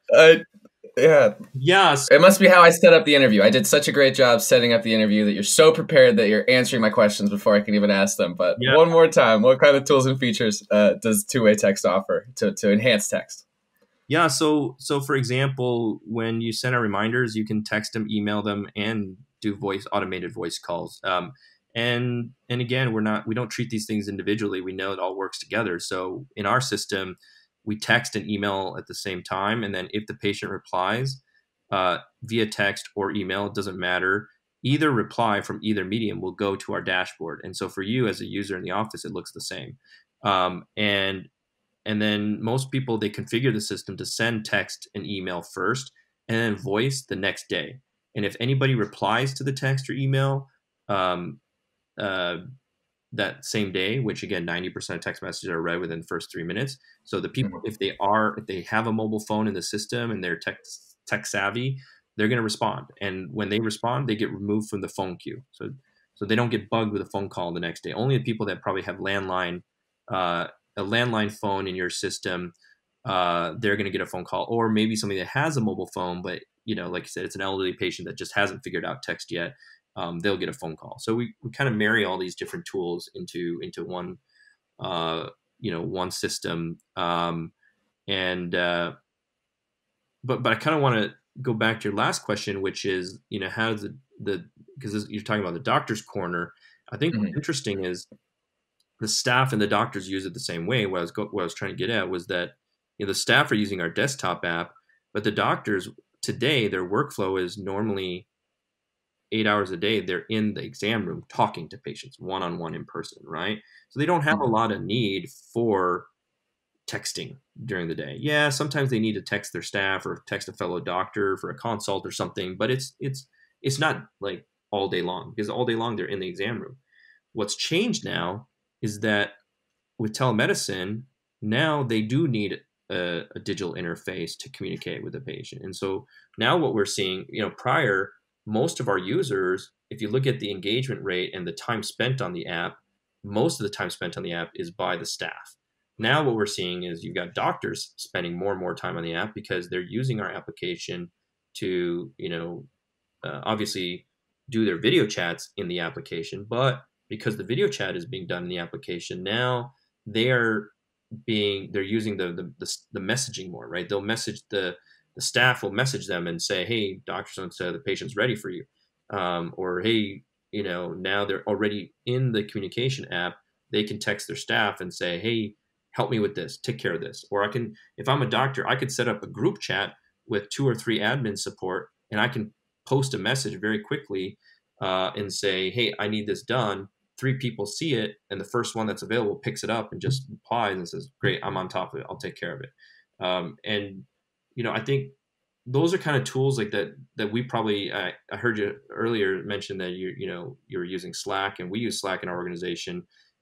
yeah. It must be how I set up the interview. I did such a great job setting up the interview that you're so prepared that you're answering my questions before I can even ask them. But one more time, what kind of tools and features does two-way text offer to enhance text? Yeah, so for example, when you send out reminders, you can text them, email them, and do automated voice calls. And again, we don't treat these things individually. We know it all works together. So in our system, we text and email at the same time, and then if the patient replies via text or email, it doesn't matter. Either reply from either medium will go to our dashboard, and so for you as a user in the office, it looks the same. And then most people, they configure the system to send text and email first, and then voice the next day. And if anybody replies to the text or email, that same day, which again, 90% of text messages are read within the first 3 minutes. So the people, Mhm. if they have a mobile phone in the system and they're tech savvy, they're going to respond. And when they respond, they get removed from the phone queue. So they don't get bugged with a phone call the next day. Only the people that probably have uh, a landline phone in your system, they're going to get a phone call, or maybe somebody that has a mobile phone, but like you said, it's an elderly patient that just hasn't figured out text yet. They'll get a phone call. So we kind of marry all these different tools into one, one system. And but I kind of want to go back to your last question, which is, how does the because you're talking about the doctor's corner. I think what's Mhm. interesting is the staff and the doctors use it the same way. What I was trying to get at was that the staff are using our desktop app, but the doctors today, their workflow is normally 8 hours a day. They're in the exam room talking to patients one on one in person, right? So they don't have a Mhm. lot of need for texting during the day. Yeah, sometimes they need to text their staff or text a fellow doctor for a consult or something, but it's not like all day long, because all day long they're in the exam room. What's changed now is that with telemedicine, now they do need a digital interface to communicate with the patient. And so now what we're seeing, prior, most of our users, if you look at the engagement rate and the time spent on the app, most of the time spent on the app is by the staff. Now what we're seeing is you've got doctors spending more and more time on the app because they're using our application to, obviously do their video chats in the application, but because the video chat is being done in the application, now they are they're using the messaging more, right? They'll message the staff will message them and say, hey, Dr. So-and-so, the patient's ready for you. Or, hey, now they're already in the communication app. They can text their staff and say, hey, help me with this, take care of this. Or if I'm a doctor, I could set up a group chat with 2 or 3 admin support, and I can post a message very quickly and say, hey, I need this done. 3 people see it, and the first one that's available picks it up and just replies and says, great, I'm on top of it, I'll take care of it. And I think those are kind of tools like that we probably, I heard you earlier mention that you're using Slack, and we use Slack in our organization.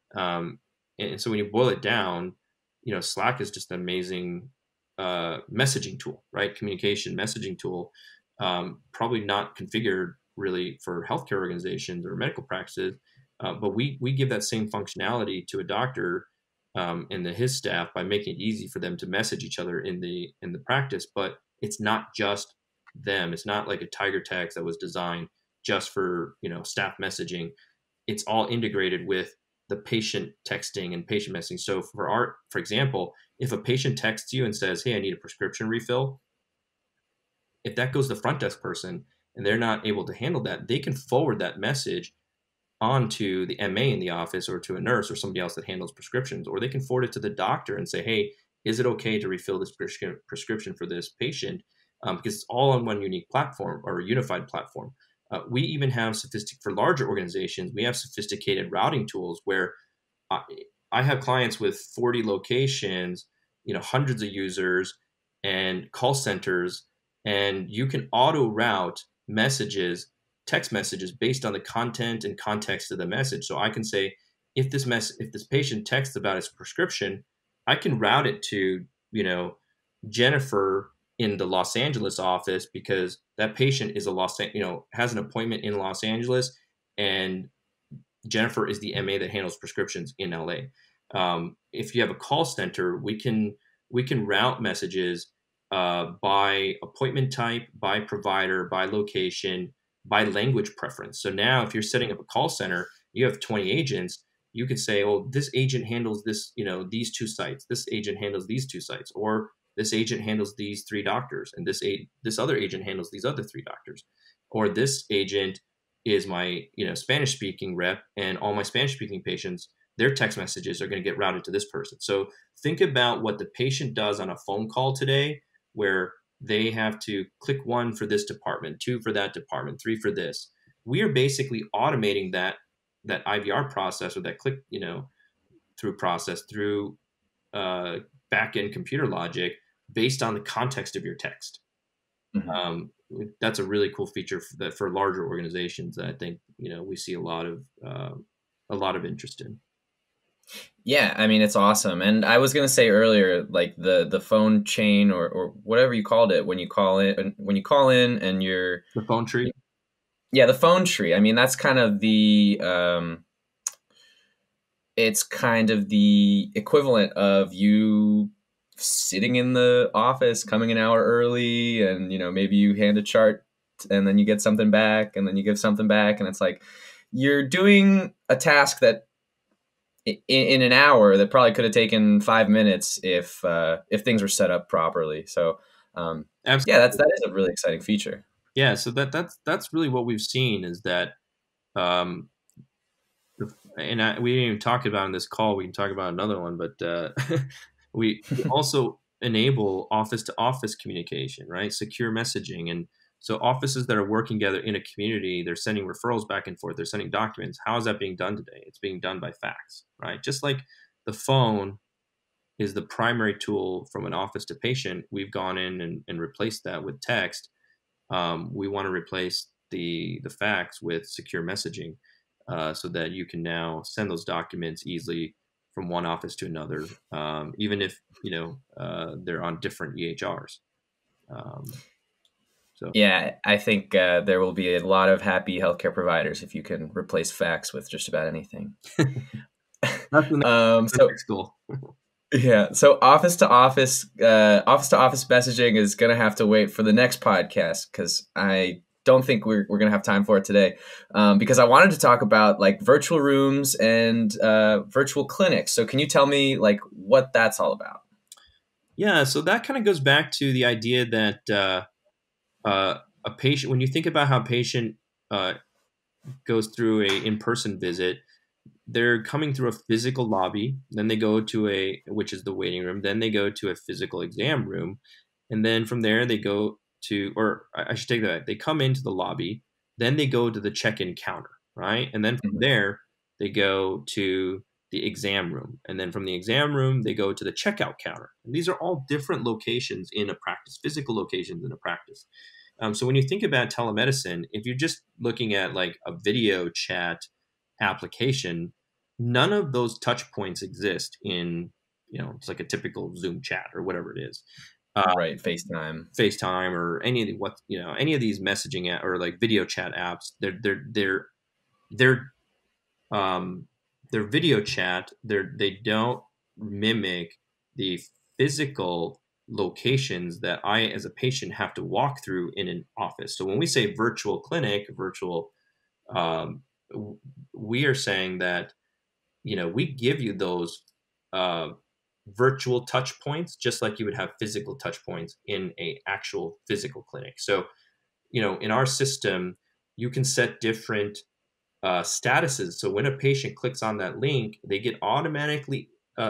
And so when you boil it down, Slack is just an amazing messaging tool, right? Communication messaging tool. Probably not configured really for healthcare organizations or medical practices, but we give that same functionality to a doctor and his staff by making it easy for them to message each other in the practice. But it's not just them. It's not like a Tiger text that was designed just for staff messaging. It's all integrated with the patient texting and patient messaging. So for example, if a patient texts you and says, "Hey, I need a prescription refill," if that goes to the front desk person and they're not able to handle that, they can forward that message onto the MA in the office or to a nurse or somebody else that handles prescriptions, or they can forward it to the doctor and say, hey, is it okay to refill this prescription for this patient? Because it's all on one unique platform or a unified platform. We even have for larger organizations, we have sophisticated routing tools where I, I have clients with 40 locations, hundreds of users and call centers, and you can auto route messages, text messages based on the content and context of the message. So I can say, if this patient texts about his prescription, I can route it to, Jennifer in the Los Angeles office, because that patient is has an appointment in Los Angeles, and Jennifer is the MA that handles prescriptions in LA. If you have a call center, we can route messages by appointment type, by provider, by location, by language preference. So now, if you're setting up a call center, you have 20 agents. You could say, "Oh, this agent handles these 2 sites. This agent handles these 2 sites, or this agent handles these 3 doctors, and this other agent handles these other 3 doctors, or this agent is my Spanish speaking rep, and all my Spanish speaking patients, their text messages are going to get routed to this person." So think about what the patient does on a phone call today, where they have to click 1 for this department, 2 for that department, 3 for this. We are basically automating that IVR process, or that click through process, through uh, back end computer logic based on the context of your text. Mhm. um, that's a really cool feature for larger organizations that I think we see a lot a lot of interest in. Yeah, I mean, it's awesome. And I was going to say earlier, like the phone chain or whatever you called it, when you call in and you're, The phone tree. yeah, the phone tree. I mean, that's kind of the, it's kind of the equivalent of you sitting in the office, coming an hour early, and, maybe you hand a chart and then you get something back and then you give something back. And it's like, you're doing a task that in an hour that probably could have taken 5 minutes if things were set up properly. So yeah, Absolutely. that is a really exciting feature. Yeah, so that's really what we've seen is that, um, we didn't even talk about in this call. We can talk about another one, but we also enable office to office communication, right? Secure messaging, and so offices that are working together in a community, they're sending referrals back and forth. They're sending documents. How is that being done today? It's being done by fax, right? Just like the phone is the primary tool from an office to patient, we've gone in and replaced that with text. We want to replace the fax with secure messaging, so that you can now send those documents easily from one office to another, even if they're on different EHRs. Um, so Yeah, I think there will be a lot of happy healthcare providers if you can replace fax with just about anything. that's the So next goal. yeah, so office to office messaging is gonna have to wait for the next podcast because I don't think we're gonna have time for it today. Because I wanted to talk about like virtual rooms and virtual clinics. So can you tell me like what that's all about? Yeah, so that kind of goes back to the idea that a patient, when you think about how a patient uh, goes through a in-person visit, they're coming through a physical lobby, then they go to which is the waiting room, then they go to a physical exam room, and then from there they go to, or I should take that back, they come into the lobby, then they go to the check-in counter, right? And then from Mhm. there they go to the exam room, and then from the exam room they go to the checkout counter. And these are all different locations in a practice, physical locations in a practice. So when you think about telemedicine, if you're just looking at like a video chat application, none of those touch points exist in, it's like a typical Zoom chat or whatever it is, Right, FaceTime. FaceTime or any of any of these messaging or like video chat apps. They're um, their video chat. They don't mimic the physical locations that I, as a patient, have to walk through in an office. So when we say virtual clinic, um, we are saying that we give you those uh, virtual touch points just like you would have physical touch points in a actual physical clinic. So in our system, you can set different statuses. So when a patient clicks on that link, they get automatically,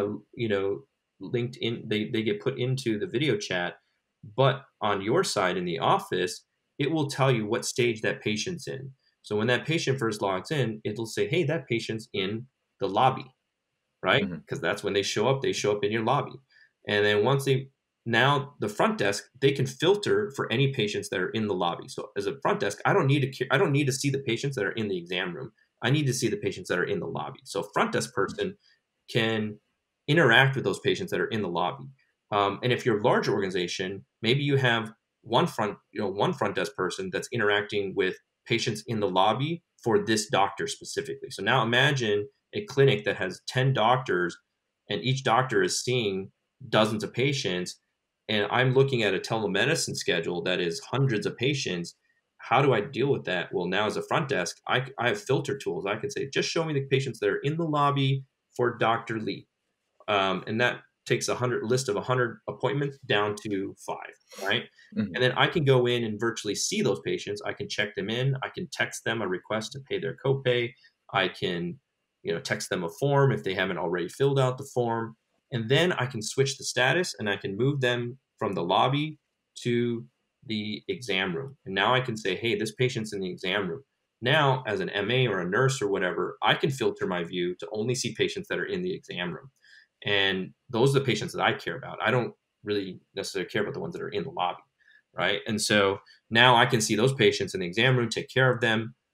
linked in. They get put into the video chat. But on your side in the office, it will tell you what stage that patient's in. So when that patient first logs in, it'll say, "Hey, that patient's in the lobby," right? Mhm. Because that's when they show up. They show up in your lobby, and then now the front desk, they can filter for any patients that are in the lobby. So as a front desk, I don't need to see the patients that are in the exam room. I need to see the patients that are in the lobby. So front desk person can interact with those patients that are in the lobby. And if you're a large organization, maybe you have one front desk person that's interacting with patients in the lobby for this doctor specifically. So now imagine a clinic that has 10 doctors and each doctor is seeing dozens of patients, and I'm looking at a telemedicine schedule that is hundreds of patients. How do I deal with that? Well, now as a front desk, I have filter tools. I can say, just show me the patients that are in the lobby for Dr. Lee. And that takes a list of 100 appointments down to 5, right? Mhm. And then I can go in and virtually see those patients. I can check them in. I can text them a request to pay their copay. I can, text them a form if they haven't already filled out the form. And then I can switch the status and I can move them from the lobby to the exam room. And now I can say, hey, this patient's in the exam room. Now, as an MA or a nurse or whatever, I can filter my view to only see patients that are in the exam room. And those are the patients that I care about. I don't really necessarily care about the ones that are in the lobby, right? And so now I can see those patients in the exam room, take care of them.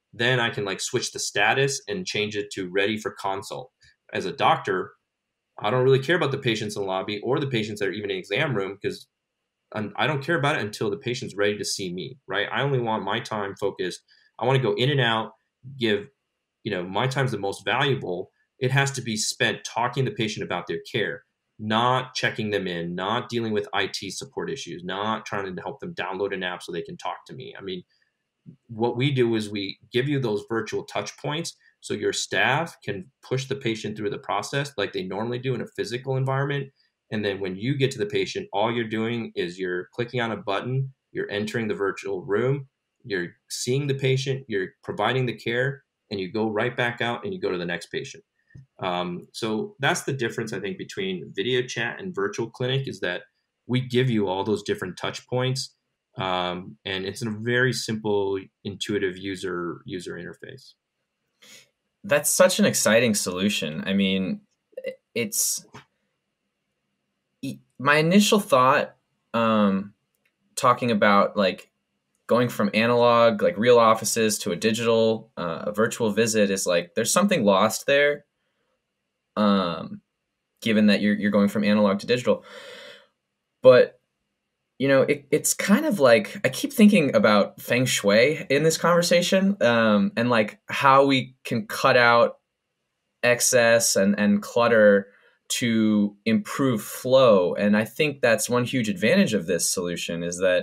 then I can like switch the status and change it to ready for consult. As a doctor, I don't really care about the patients in the lobby or the patients that are even in the exam room, because I don't care about it until the patient's ready to see me, right? I only want my time focused. I want to go in and out, give, my time's the most valuable. It has to be spent talking to the patient about their care, not checking them in, not dealing with IT support issues, not trying to help them download an app so they can talk to me. I mean, what we do is we give you those virtual touch points so your staff can push the patient through the process like they normally do in a physical environment. And then when you get to the patient, all you're doing is you're clicking on a button, you're entering the virtual room, you're seeing the patient, you're providing the care, and you go right back out and you go to the next patient. So that's the difference, I think, between video chat and virtual clinic, is that we give you all those different touch points, and it's a very simple, intuitive user interface. That's such an exciting solution. I mean, it's my initial thought, talking about like going from analog, like real offices, to a digital, a virtual visit, is like there's something lost there, given that you're going from analog to digital. But it's kind of like I keep thinking about feng shui in this conversation, and like how we can cut out excess and clutter to improve flow. And I think that's one huge advantage of this solution, is that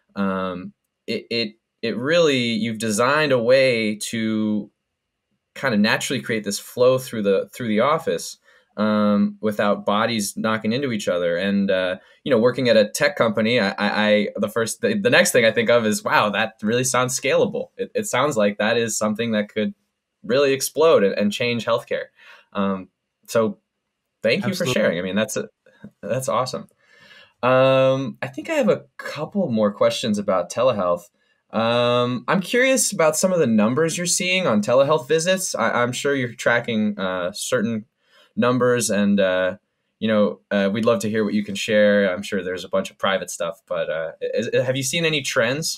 it really, you've designed a way to kind of naturally create this flow through the office, without bodies knocking into each other. And working at a tech company, the next thing I think of is, wow, that really sounds scalable. It sounds like that is something that could really explode and change healthcare. So thank you for Absolutely. sharing. I mean, that's awesome. I think I have a couple more questions about telehealth. I'm curious about some of the numbers you're seeing on telehealth visits. I'm sure you're tracking certain numbers, and we'd love to hear what you can share. I'm sure there's a bunch of private stuff, but have you seen any trends?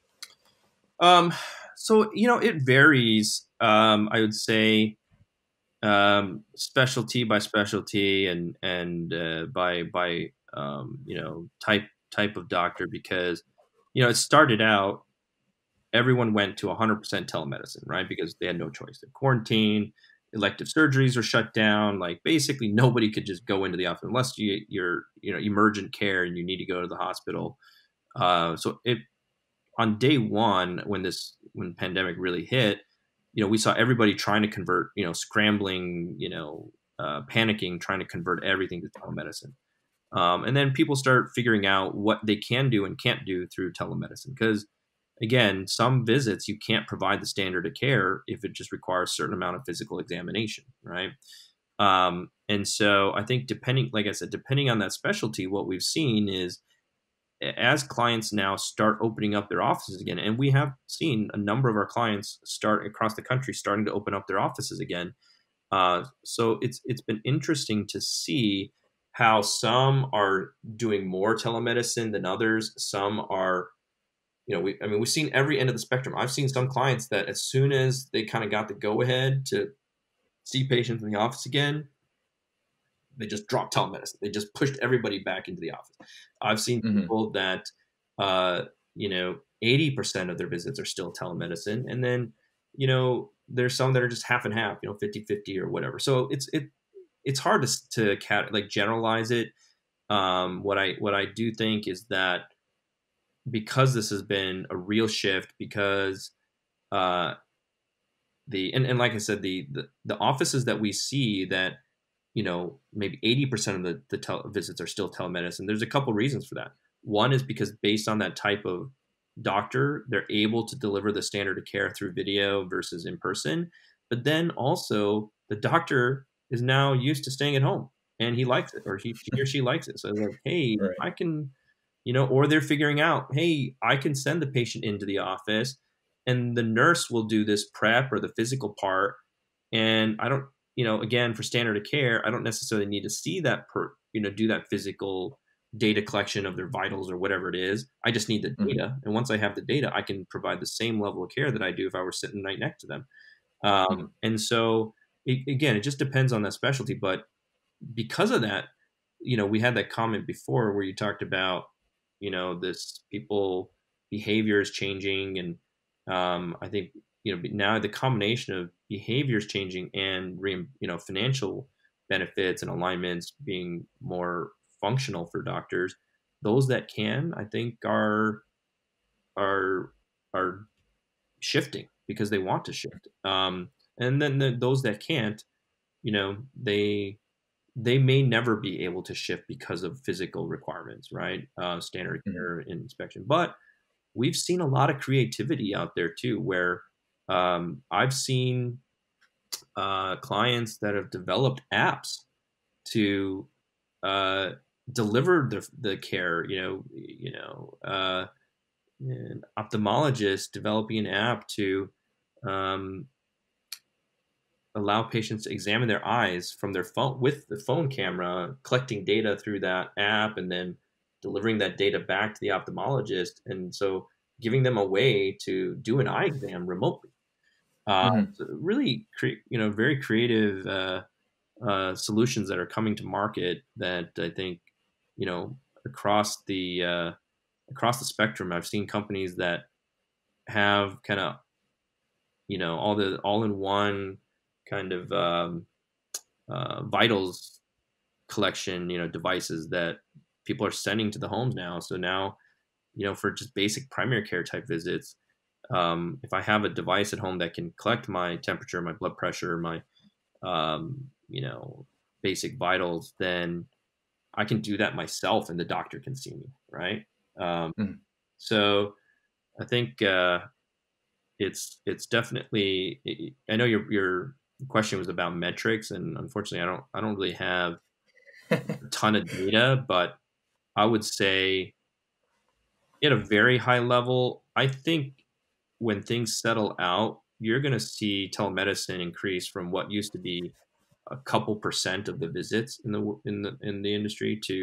So it varies. I would say, specialty by specialty, and by type of doctor, because it started out, everyone went to 100% telemedicine, right? Because they had no choice. They're quarantined, elective surgeries are shut down. Like basically nobody could just go into the office unless you're emergent care and you need to go to the hospital. So it on day one, when pandemic really hit, we saw everybody trying to convert, scrambling, panicking, trying to convert everything to telemedicine. And then people start figuring out what they can do and can't do through telemedicine. Because again, some visits you can't provide the standard of care if it just requires a certain amount of physical examination, right? And so I think like I said, depending on that specialty, what we've seen is, as clients now start opening up their offices again, and we have seen a number of our clients start across the country starting to open up their offices again. So it's been interesting to see how some are doing more telemedicine than others. Some are, we've seen every end of the spectrum. I've seen some clients that as soon as they kind of got the go ahead to see patients in the office again, they just dropped telemedicine. They just pushed everybody back into the office. I've seen people that, 80% of their visits are still telemedicine. And then, there's some that are just half and half, 50-50 or whatever. So it's hard to generalize it. What I do think is that, because this has been a real shift, because and like I said, the offices that we see that, maybe 80% of the visits are still telemedicine. There's a couple reasons for that. One is because based on that type of doctor, they're able to deliver the standard of care through video versus in person. But then also the doctor is now used to staying at home and he likes it, or he or she likes it. So it's like, hey, Right. I can, or they're figuring out, hey, I can send the patient into the office and the nurse will do this prep or the physical part. And I don't, again, for standard of care, I don't necessarily need to see that do that physical data collection of their vitals or whatever it is. I just need the data. And once I have the data, I can provide the same level of care that I do if I were sitting right next to them. And so, again, it just depends on that specialty. But because of that, we had that comment before where you talked about, this people behavior is changing. And I think, now the combination of behaviors changing and, financial benefits and alignments being more functional for doctors, those that can, I think, are are shifting because they want to shift. And then those that can't, they may never be able to shift because of physical requirements, right? Standard care and inspection. But we've seen a lot of creativity out there too, where I've seen clients that have developed apps to deliver the care. An ophthalmologist developing an app to um, allow patients to examine their eyes from their phone with the phone camera, collecting data through that app, and then delivering that data back to the ophthalmologist. And so giving them a way to do an eye exam remotely. So really, very creative solutions that are coming to market that I think, across the spectrum, I've seen companies that have kind of, all in one kind of vitals collection, devices that people are sending to the homes now. So now, for just basic primary care type visits, if I have a device at home that can collect my temperature, my blood pressure, my, basic vitals, then I can do that myself and the doctor can see me. Right. So I think, it's definitely, I know your question was about metrics, and unfortunately I don't really have a ton of data, but I would say at a very high level, I think when things settle out, you're going to see telemedicine increase from what used to be a couple percent of the visits in the industry to,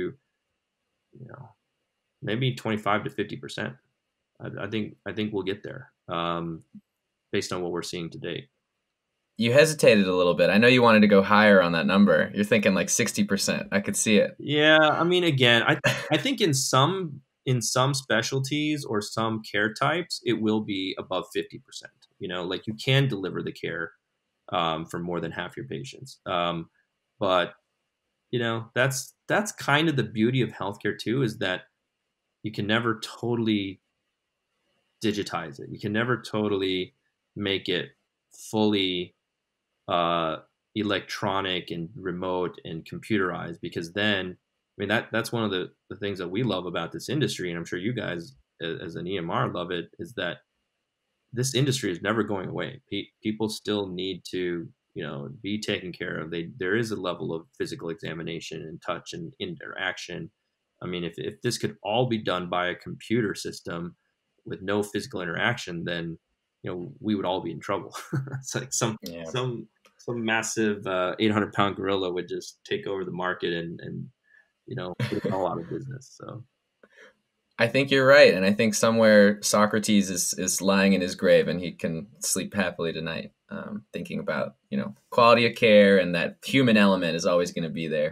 maybe 25 to 50%. I think we'll get there, based on what we're seeing to date. You hesitated a little bit. I know you wanted to go higher on that number. You're thinking like 60%. I could see it. Yeah, I mean, again, I think in some specialties or some care types, it will be above 50%. Like you can deliver the care for more than half your patients. But that's kind of the beauty of healthcare too, is that you can never totally digitize it. You can never totally make it fully electronic and remote and computerized, because then, I mean, that's one of the things that we love about this industry, and I'm sure you guys as an EMR love it, is that this industry is never going away. People still need to, be taken care of. There is a level of physical examination and touch and interaction. I mean, if this could all be done by a computer system with no physical interaction, then we would all be in trouble. It's like some massive 800-pound gorilla would just take over the market and put it all out of business. So I think you're right, and I think somewhere Socrates is lying in his grave, and he can sleep happily tonight, thinking about quality of care, and that human element is always going to be there.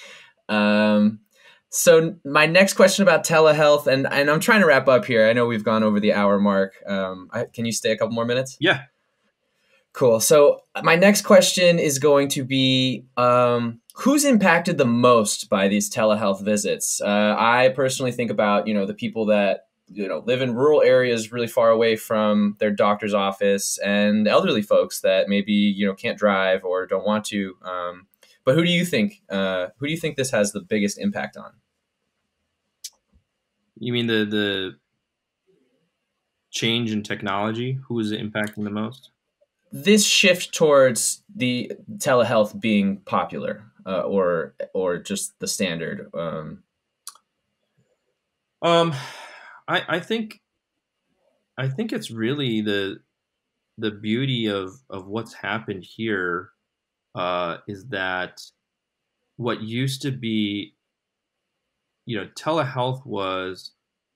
So my next question about telehealth, and I'm trying to wrap up here. I know we've gone over the hour mark. Can you stay a couple more minutes? Yeah. Cool. So my next question is going to be, who's impacted the most by these telehealth visits? I personally think about, the people that, live in rural areas really far away from their doctor's office, and elderly folks that maybe, can't drive or don't want to. But who do you think this has the biggest impact on? You mean the change in technology? Who is it impacting the most? This shift towards the telehealth being popular, or just the standard. I think it's really the beauty of what's happened here, is that what used to be telehealth was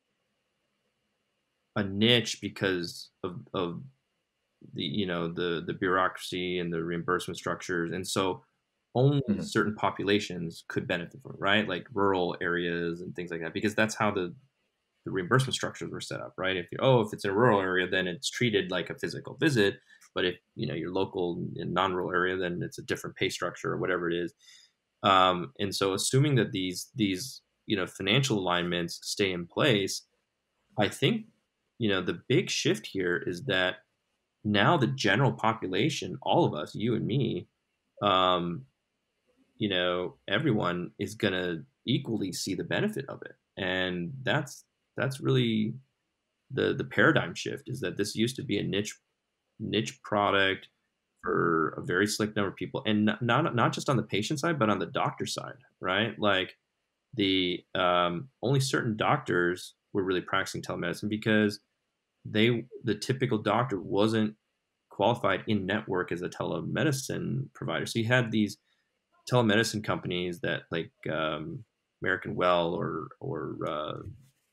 a niche because of the bureaucracy and the reimbursement structures, and so only certain populations could benefit from it, right? Like rural areas and things like that, because that's how the reimbursement structures were set up, right? If it's in a rural area, then it's treated like a physical visit, but if your local and non-rural area, then it's a different pay structure or whatever it is. And so, assuming that these financial alignments stay in place, I think the big shift here is that now the general population, all of us, you and me, um, everyone is going to equally see the benefit of it. And that's really the paradigm shift, is that this used to be a niche product for a very select number of people, and not just on the patient side, but on the doctor side, right? Like the only certain doctors were really practicing telemedicine because the typical doctor wasn't qualified in network as a telemedicine provider. So you had these telemedicine companies that like American Well or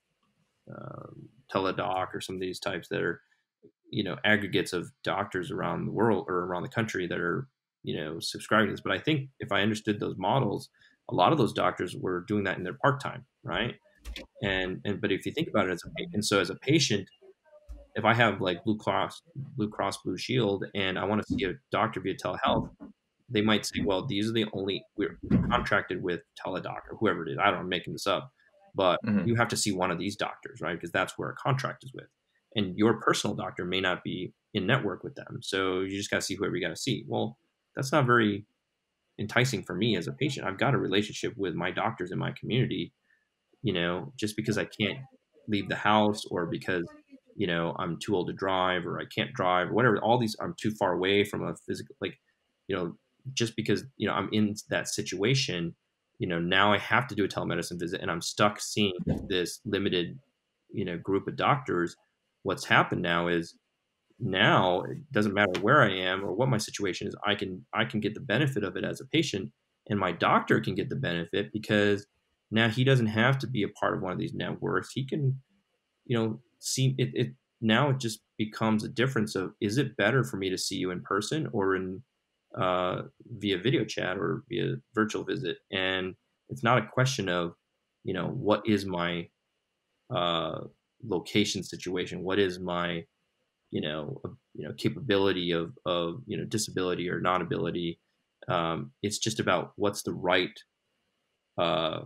Teledoc or some of these types that are aggregates of doctors around the world or around the country that are subscribing to this. But I think if I understood those models, a lot of those doctors were doing that in their part-time, right? And but if you think about it as a patient, if I have like Blue Cross Blue Shield, and I want to see a doctor via telehealth, they might say, well, these are the only, we're contracted with Teledoc or whoever it is. I don't know, I'm making this up, but you have to see one of these doctors, right? Because that's where a contract is with. And your personal doctor may not be in network with them. So you just got to see whoever you got to see. Well, that's not very enticing for me as a patient. I've got a relationship with my doctors in my community, just because I can't leave the house, or because, I'm too old to drive, or I can't drive, or whatever, all these, I'm too far away from a physical, like, just because, I'm in that situation, now I have to do a telemedicine visit, and I'm stuck seeing this limited, group of doctors. What's happened now is, now it doesn't matter where I am or what my situation is. I can get the benefit of it as a patient, and my doctor can get the benefit because now he doesn't have to be a part of one of these networks. He can, see it. Now it just becomes a difference of, is it better for me to see you in person or in via video chat or via virtual visit? And it's not a question of, what is my location situation? What is my, capability of disability or non-ability? It's just about what's the right uh,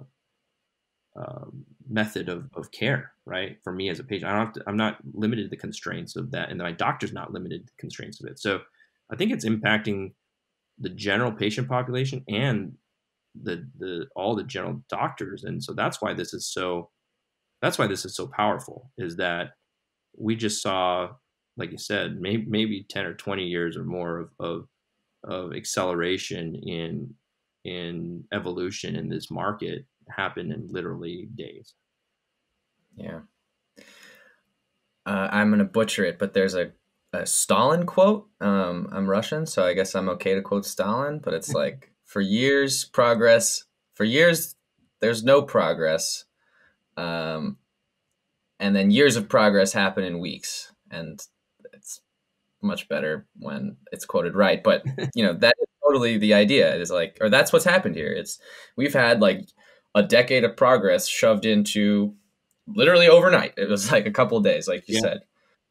method of care, right? For me as a patient, I'm not limited to the constraints of that, and my doctor's not limited to the constraints of it. So I think it's impacting the general patient population and all the general doctors. And so that's why this is so powerful, is that we just saw, like you said, maybe 10 or 20 years or more of acceleration in evolution in this market happen in literally days. Yeah. I'm going to butcher it, but there's a Stalin quote. I'm Russian, so I guess I'm okay to quote Stalin, but it's like, for years, there's no progress. And then years of progress happen in weeks. And it's much better when it's quoted right. But, that is totally the idea. It is like, or that's what's happened here. We've had like a decade of progress shoved into literally overnight. It was like a couple of days, like you said.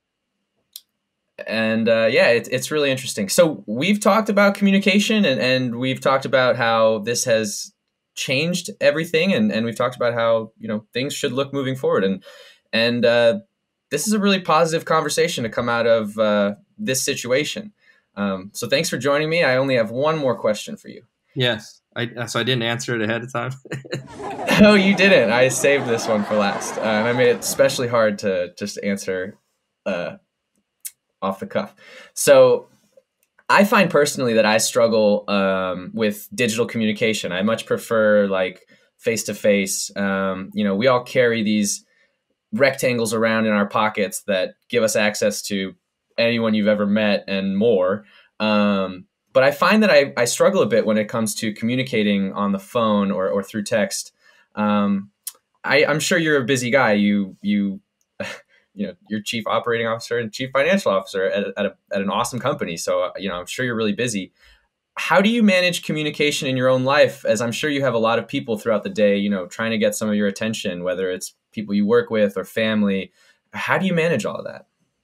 And it's really interesting. So we've talked about communication, and we've talked about how this has changed everything, and we've talked about how things should look moving forward. And this is a really positive conversation to come out of this situation. So thanks for joining me. I only have one more question for you. Yes. So I didn't answer it ahead of time. No, you didn't. I saved this one for last. And I made it especially hard to just answer off the cuff. So I find personally that I struggle with digital communication. I much prefer like face-to-face. We all carry these rectangles around in our pockets that give us access to anyone you've ever met and more. But I find that I struggle a bit when it comes to communicating on the phone or through text. I'm sure you're a busy guy. You you're chief operating officer and chief financial officer at an awesome company. So, I'm sure you're really busy. How do you manage communication in your own life? As I'm sure you have a lot of people throughout the day, trying to get some of your attention, whether it's people you work with or family. How do you manage all of that?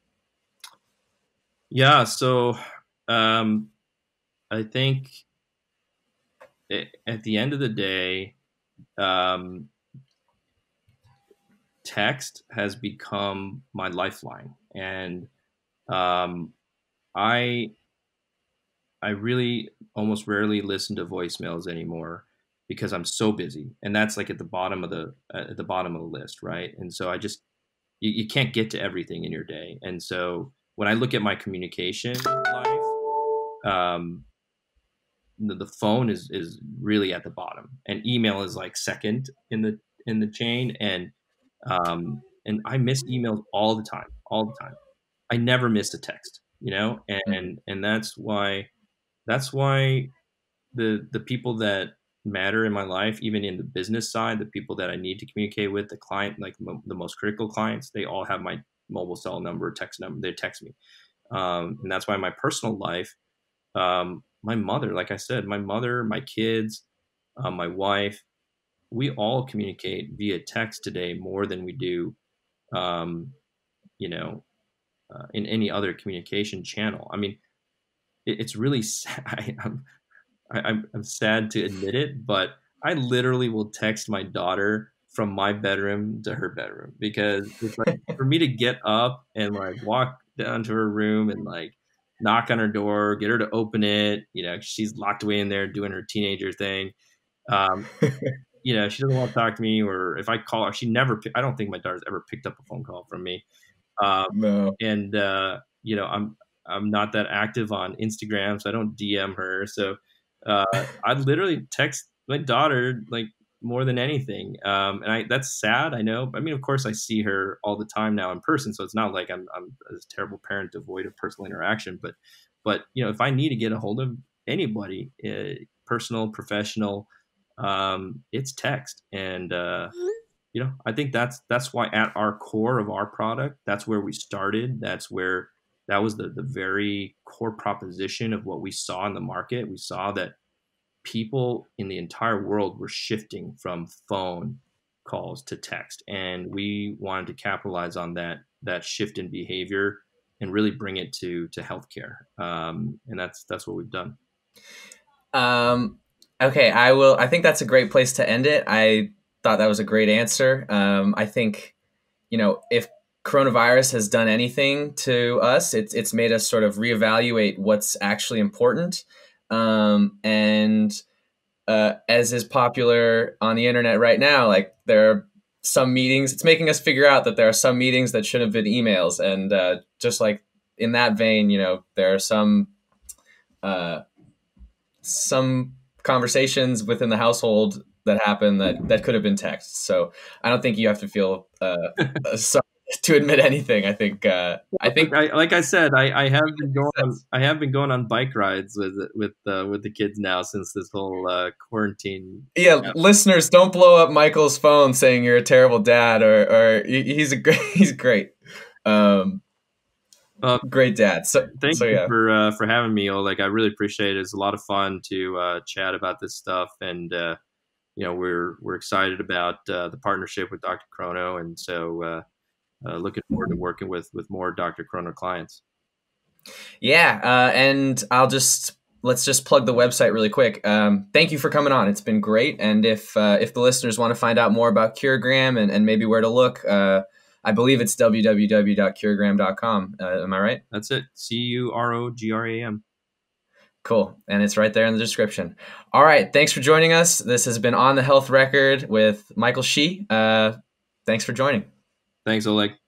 Yeah. So, I think at the end of the day, um, text has become my lifeline, and um, I I really almost rarely listen to voicemails anymore because I'm so busy, and that's like at the bottom of the list, right? And so you can't get to everything in your day, and so when I look at my communication life, um, the phone is really at the bottom, and email is like second in the chain, and I miss emails all the time. I never miss a text, and that's why the people that matter in my life, even in the business side, the people that I need to communicate with, the client, like the most critical clients, they all have my mobile cell number, text number. They text me, and that's why my personal life, my mother, like I said, my mother, my kids, my wife, we all communicate via text today more than we do, um, you know, in any other communication channel. I mean, it's really sad. I'm sad to admit it, but I literally will text my daughter from my bedroom to her bedroom because it's like for me to get up and like walk down to her room and like knock on her door, get her to open it. She's locked away in there doing her teenager thing. Um, she doesn't want to talk to me, or if I call her, I don't think my daughter's ever picked up a phone call from me. No. And I'm not that active on Instagram, so I don't DM her. So I literally text my daughter like more than anything, and that's sad. I know. I mean, of course, I see her all the time now in person, so it's not like I'm a terrible parent devoid of personal interaction. But if I need to get a hold of anybody, personal, professional, it's text, and I think that's why at our core of our product, that's where we started. That was the very core proposition of what we saw in the market. We saw that people in the entire world were shifting from phone calls to text, and we wanted to capitalize on that shift in behavior and really bring it to healthcare. And that's what we've done. Okay, I think that's a great place to end it. I thought that was a great answer. I think, if coronavirus has done anything to us, it's made us sort of reevaluate what's actually important. And as is popular on the internet right now, like there are some meetings, it's making us figure out that there are some meetings that should have been emails. And just like in that vein, there are some conversations within the household that happen that could have been text. So I don't think you have to feel sorry to admit anything. I think like I said, I have been going on bike rides with the kids now since this whole quarantine. Yeah, listeners, don't blow up Michael's phone saying you're a terrible dad or he's great. Great dad. So thank you for having me, Oleg. I really appreciate it. It's a lot of fun to chat about this stuff, and we're excited about the partnership with DrChrono, and so looking forward to working with more DrChrono clients. Yeah, and let's just plug the website really quick. Thank you for coming on. It's been great. And if the listeners want to find out more about Curogram and maybe where to look, I believe it's www.curogram.com. Am I right? That's it. Curogram. Cool. And it's right there in the description. All right. Thanks for joining us. This has been On the Health Record with Micheal Hsu. Thanks for joining. Thanks, Oleg.